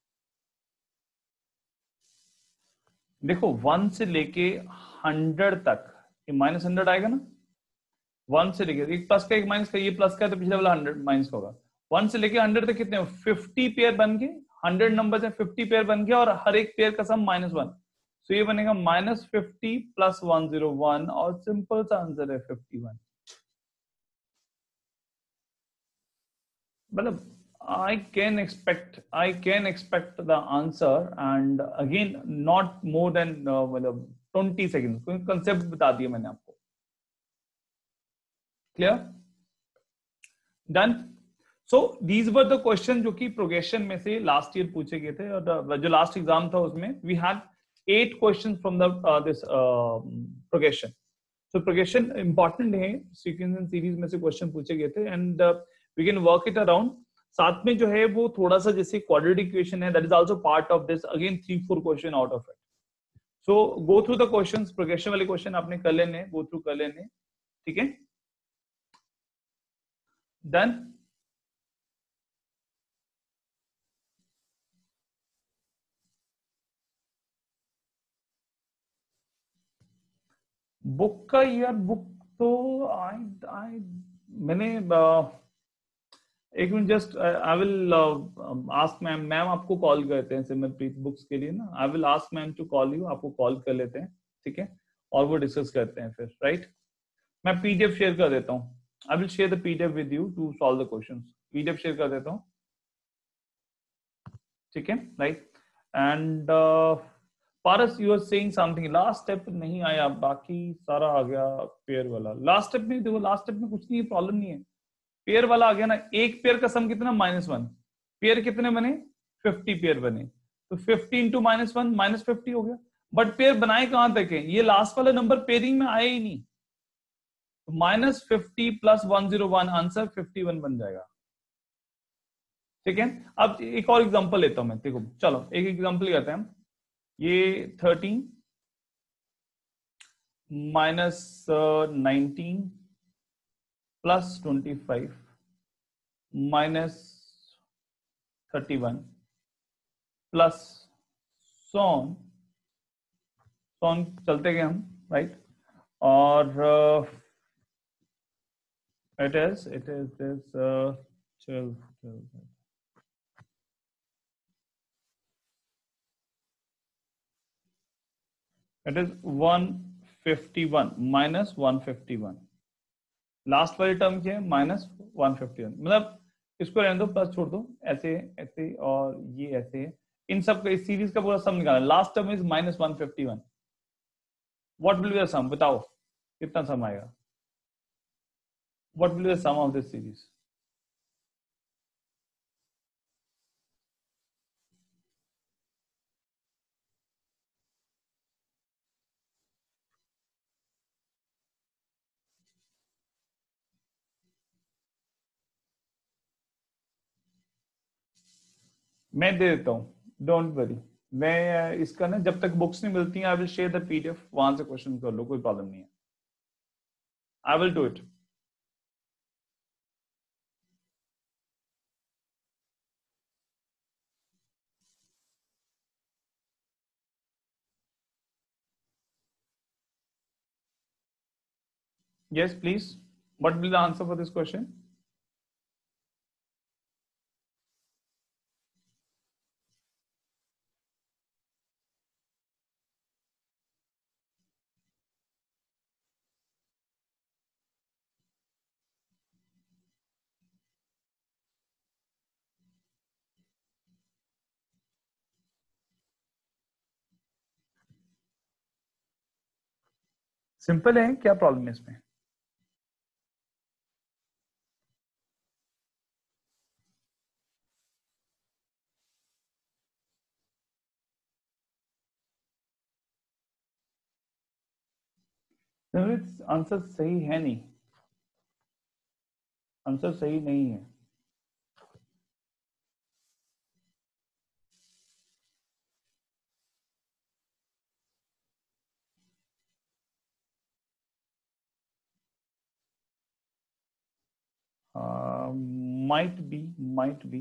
देखो 1 से लेके 100 तक ये -100 आएगा ना, 1 से लेके, एक प्लस का एक माइनस का, ये प्लस का है तो पिछले वाला 100 माइनस का होगा। 1 से लेके 100 तक कितने 50 पेयर बन गए, 100 नंबर है 50 पेयर बन गया, और हर एक पेयर का सम -1, तो ये बनेगा -50 + 101, और सिंपल सा आंसर है 51। मतलब I can expect the answer, and again not more than मतलब 20 seconds, क्योंकि कंसेप्ट बता दिया मैंने आपको। Clear? Done? So these were the question जो कि प्रोग्रेशन में से लास्ट ईयर पूछे गए थे, और जो लास्ट एग्जाम था उसमें we had 8 question from the this progression. So progression important है, सीक्वेंस एंड सीरीज में से क्वेश्चन पूछे गए थे and we can work it around. साथ में जो है वो थोड़ा सा जैसे क्वाड्रेटिक इक्वेशन है, that is also part of this, again 3-4 question out of it. So go through the questions, progression वाले क्वेश्चन आपने कर लेने, गो थ्रू कर लेने, ठीक है. डन. बुक का यार, बुक तो आई मैंने एक minute just I will ask ma'am. Ma'am आपको कॉल करते हैं सिमरप्रीत बुक्स के लिए ना. I will ask ma'am to call you, आपको कॉल कर लेते हैं, ठीक है, और वो डिस्कस करते हैं फिर, राइट. मैं पीडीएफ शेयर कर देता हूँ. I will share the PDF with you to solve the questions. PDF share कर देता हूँ, ठीक है, right. And Paras you are saying something. Last step नहीं आया, बाकी सारा आ गया. पेयर वाला लास्ट स्टेप में देखो, लास्ट स्टेप में कुछ नहीं, प्रॉब्लम नहीं है. पेयर वाला आ गया ना. एक पेयर का सम कितना, -1. पेयर कितने बने, 50 पेयर बने, तो 50 इंटू -1 -50 हो गया. बट पेयर बनाए कहां तक है, ये लास्ट वाला नंबर पेयरिंग में आया ही नहीं. तो -50 + 101 आंसर 51 बन जाएगा, ठीक है. अब एक और एग्जांपल लेता हूं मैं, देखो चलो एक एग्जांपल करते हैं हम. ये 13 -19 + 25 -31 प्लस सोन चलते गए हम, राइट. और it is this 12 it is 151 -151. Last वाली टर्म क्या है, -151. मतलब इसको रहने दो, प्लस छोड़ दो, ऐसे ऐसे और ये ऐसे. इन सब का, इस सीरीज का पूरा सम निकालना. Last term is -151. What will be the sum, बताओ कितना सम आएगा. What will be the sum of this series? मैं दे देता हूं, डोंट वरी. मैं इसका ना, जब तक बुक्स नहीं मिलती हैं, I will share the PDF, वहां से क्वेश्चन कर लो, कोई प्रॉब्लम नहीं है. I will do it. Yes, please. What will be the answer for this question? Simple है, क्या प्रॉब्लम है इसमें. आंसर सही है नहीं, आंसर सही नहीं है. might be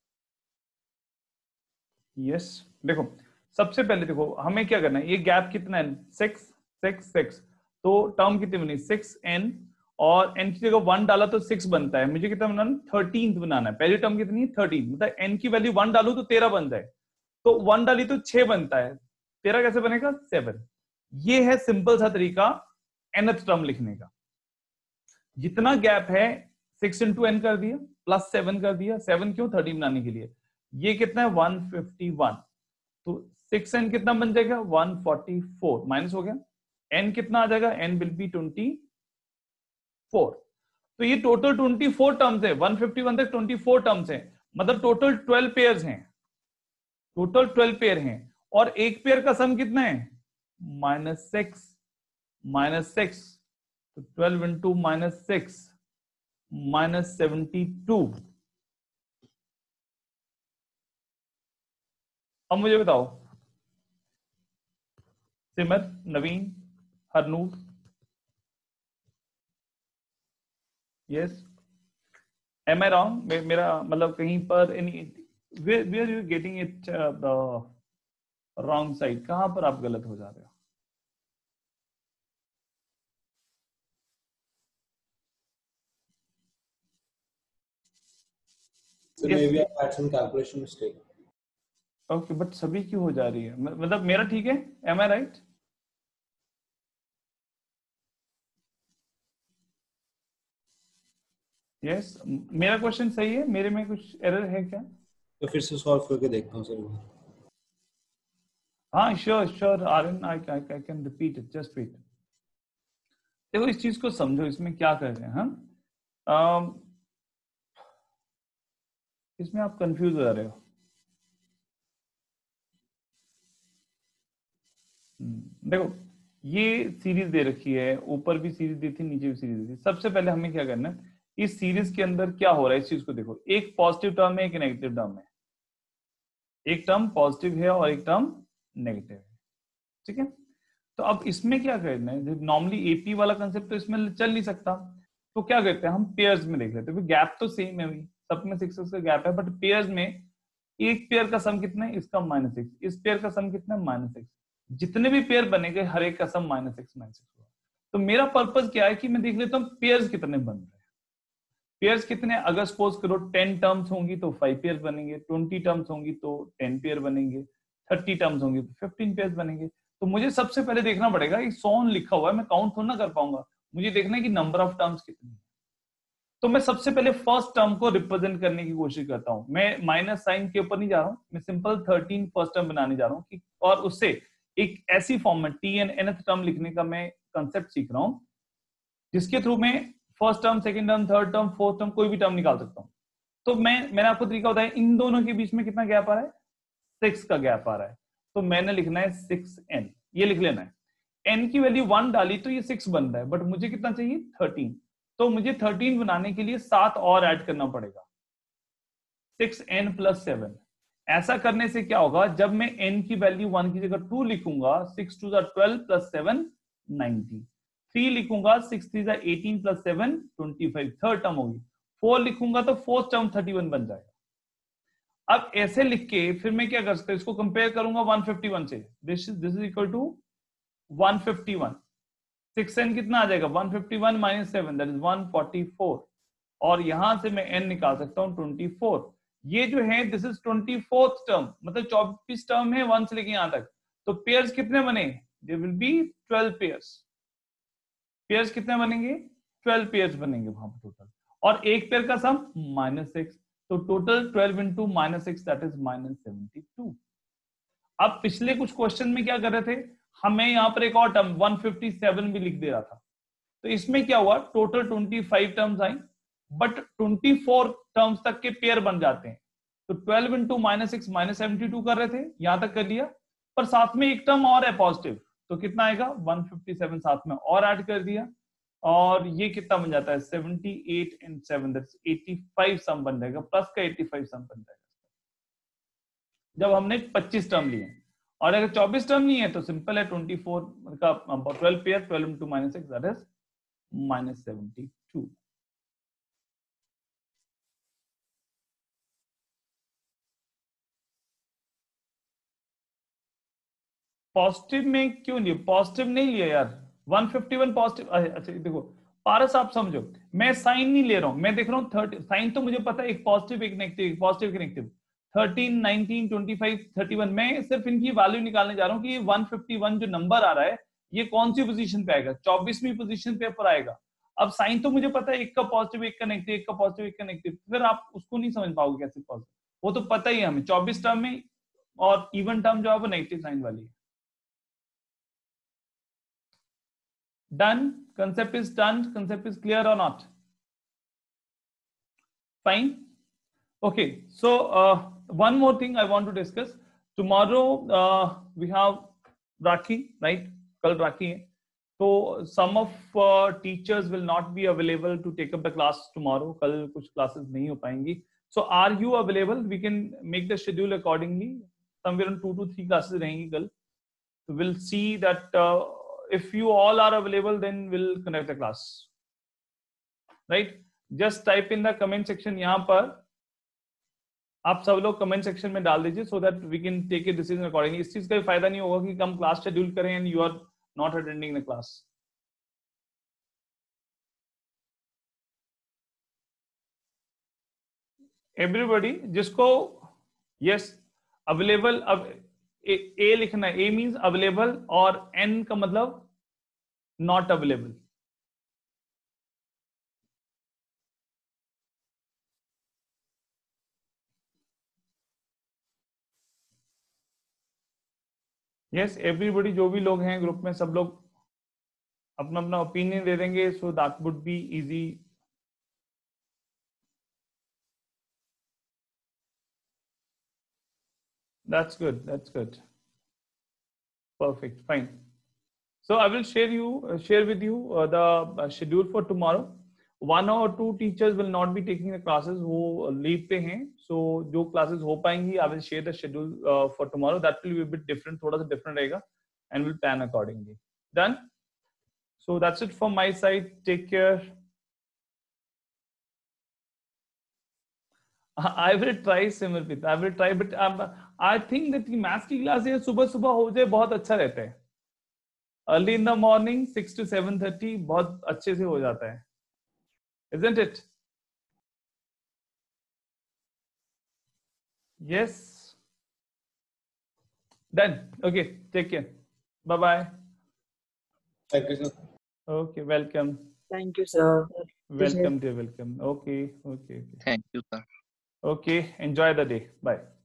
yes. देखो सबसे पहले देखो हमें क्या करना है, ये गैप कितना है, 6 तो टर्म कितनी बनी, 6n, और n की जगह 1 डाला तो 6 बनता है. मुझे कितना बनाना, 13 बनाना है. पहली टर्म कितनी है, 13. मतलब n की वैल्यू 1 डालू तो 13 बन जाए, तो 1 डाली तो 6 बनता है. 13 कैसे बनेगा, 7. ये है सिंपल सा तरीका nth टर्म लिखने का. जितना गैप है 6 इंटू एन कर दिया, प्लस 7 कर दिया. 7 क्यों, 13 बनाने के लिए. ये कितना है, 151. तो 6n कितना बन जाएगा, 144. माइनस हो गया, n कितना आ जाएगा, n विल बी 24. तो ये टोटल 24 टर्म्स है, 151 तक 24 टर्म्स है, मतलब टोटल 12 पेयर्स हैं, टोटल 12 पेयर हैं। और एक पेयर का सम कितना है? -6, तो 12 इंटू -6 -72। अब मुझे बताओ Simar, Naveen, Harnoor, yes, am I wrong? मेरा मतलब कहीं पर where you getting it the wrong side, कहां पर आप गलत हो जा रहे हो? So maybe I had some calculation mistake. Okay, but सभी क्यों हो जा रही है? मतलब मेरा ठीक है, एम आई राइट? यस, मेरा क्वेश्चन सही है, मेरे में कुछ एरर है क्या? तो फिर से सॉल्व करके देखता हूँ सर। हाँ sure sure Aryan, I can repeat it, just wait. देखो इस चीज को समझो, इसमें क्या कर रहे हैं हम। इसमें आप कंफ्यूज हो रहे हो। देखो ये सीरीज दे रखी है, ऊपर भी सीरीज दी थी, नीचे भी सीरीज दी थी। सबसे पहले हमें क्या करना है, इस सीरीज के अंदर क्या हो रहा है इस चीज को देखो। एक पॉजिटिव टर्म है, एक नेगेटिव टर्म है, एक टर्म पॉजिटिव है और एक टर्म नेगेटिव है, ठीक है। तो अब इसमें क्या करना है, नॉर्मली एपी वाला कंसेप्ट तो इसमें चल नहीं सकता, तो क्या करते हैं हम पेयर्स में देख लेते हैं। गैप तो सेम है, सब में 6 का गैप है, बट पेयर्स में एक पेयर का सम कितना है, इसका -6, इस पेयर का सम कितना है, -6। जितने भी पेयर बनेंगे हर एक का सम -6 होगा। तो मेरा पर्पज क्या है कि मैं देख लेता हूँ पेयर्स कितने बन रहे हैं। पेयर्स कितने, अगर सपोज करो 10 टर्म्स होंगी तो 5 पेयर बनेंगे, 20 टर्म्स होंगी तो 10 पेयर बनेंगे, 30 टर्म्स होंगी तो 15 पेयर बनेंगे। तो मुझे सबसे पहले देखना पड़ेगा, ये 100 लिखा हुआ है, मैं काउंट थोड़ा ना कर पाऊंगा, मुझे देखना है कि नंबर ऑफ टर्म्स कितनी है। तो मैं सबसे पहले फर्स्ट टर्म को रिप्रेजेंट करने की कोशिश करता हूं। मैं माइनस साइन के ऊपर नहीं जा रहा हूं, मैं सिंपल 13 फर्स्ट टर्म बनाने जा रहा हूं कि, और उससे एक ऐसी फॉर्म में टी एन nth टर्म लिखने का मैं कंसेप्ट सीख रहा हूं, जिसके थ्रू मैं first term, second term, third term, fourth term कोई भी टर्म निकाल सकता हूं। तो मैंने आपको तरीका बताया, इन दोनों के बीच में कितना गैप आ रहा है, 6 का गैप आ रहा है। तो मैंने लिखना है 6n, ये लिख लेना है। n की वैल्यू 1 डाली तो ये 6 बन रहा है, बट मुझे कितना चाहिए, 13। तो मुझे 13 बनाने के लिए 7 और ऐड करना पड़ेगा, 6n + 7। ऐसा करने से क्या होगा, जब मैं n की वैल्यू 1 की जगह 2 लिखूंगा, 6 2 12 + 7 19, 3 लिखूंगा, 6 3 18 + 7 25, थर्ड टर्म होगी। 4 लिखूंगा तो फोर्थ टर्म 31 बन जाएगा। अब ऐसे लिख के फिर मैं क्या कर सकता हूं, इसको कंपेयर करूंगा 151 से, this is equal to 151। 6n कितना आ जाएगा, 151 - 7 दैट इज 144, और यहां से मैं n निकाल सकता हूं 24। ये जो है दिस इज 24th टर्म, मतलब 24 टर्म है 1 से लेके यहां तक। तो पेयर्स कितने बने, there will be 12 pairs. Pairs कितने बनेंगे, 12 पेयर्स बनेंगे वहां पर टोटल, और एक पेयर का सम -6, तो टोटल 12 इंटू -6 दैट इज -72। अब पिछले कुछ क्वेश्चन में क्या कर रहे थे, हमें यहाँ पर एक और टर्म 157 भी लिख दे रहा था। तो इसमें क्या हुआ, टोटल 25 टर्म्स आई, बट 24 टर्म्स तक के पेयर बन जाते हैं। तो 12 इंटू -6 -72 कर रहे थे, यहां तक कर लिया, पर साथ में एक टर्म और है पॉजिटिव, तो कितना आएगा 157 साथ में और ऐड कर दिया, और ये कितना बन जाता है 78 and 7 दैट्स 85 सम बन जाएगा, प्लस का 85 सम बन जाएगा जब हमने 25 टर्म लिए। और अगर 24 टर्म नहीं है तो सिंपल है, 24 का 12 pair, 12 into -6 that is -72। Positive में क्यों नहीं, पॉजिटिव नहीं लिया यार, 151 पॉजिटिव। अच्छा देखो पारस आप समझो, मैं साइन नहीं ले रहा हूं, मैं देख रहा हूँ 30 साइन, तो मुझे पता है एक पॉजिटिव एक नेगेटिव, एक पॉजिटिव एक नेगेटिव, 13 19 25 31। मैं सिर्फ इनकी वैल्यू निकालने जा रहा हूँ कि ये 151 जो नंबर आ रहा है ये कौन सी पोजीशन पे आएगा, 24वीं पोजीशन पे पर आएगा। अब साइन तो मुझे पता है, एक का पॉजिटिव एक का नेगेटिव, एक का पॉजिटिव एक का नेगेटिव, फिर आप उसको नहीं समझ पाओगे कैसे पॉजिटिव, वो तो पता ही है हमें 24 टर्म में, और इवन टर्म जो है वो नेगेटिव साइन वाली है। Done, concept is done, concept is clear or not? Fine. Okay, so one more thing I want to discuss. Tomorrow we have Rakhi, right? Kal Rakhi hai. So some of teachers will not be available to take up the class tomorrow. Kal kuch classes nahi ho payengi. So are you available? We can make the schedule accordingly. Somewhere on 2 to 3 classes rahengi kal. So we'll see that if you all are available, then we'll connect the class. Right? Just type in the comment section यहाँ पर आप सब लोग comment section में डाल दीजिए so that we can take a decision accordingly. इस चीज का फायदा नहीं होगा कि हम क्लास शेड्यूल करें and you are not attending the class. Everybody जिसको यस अवेलेबल, अब ए लिखना है। ए मींस अवेलेबल और एन का मतलब नॉट अवेलेबल। यस एवरीबॉडी, जो भी लोग हैं ग्रुप में सब लोग अपना अपना ओपिनियन दे देंगे so that would be easy. That's good. That's good. Perfect. Fine. So I will share with you the schedule for tomorrow. 1 or 2 teachers will not be taking the classes who leave पे हैं. So जो classes हो पाएंगी, I will share the schedule for tomorrow. That will be a bit different, थोड़ा सा different रहेगा, and we'll plan accordingly. Done. So that's it from my side. Take care. I will try, Simarpreet. I will try, but I think that maths की class ये सुबह सुबह हो जाए बहुत अच्छा रहता है। Early in the morning 6 to 7:30 बहुत अच्छे से हो जाता है, isn't it? Yes. Done. Okay. Take care. Bye bye. Thank you, sir. Okay. Welcome. Thank you, sir. Welcome, dear. Welcome. Okay. Okay. Okay. Thank you, sir. Okay. Enjoy the day. Bye.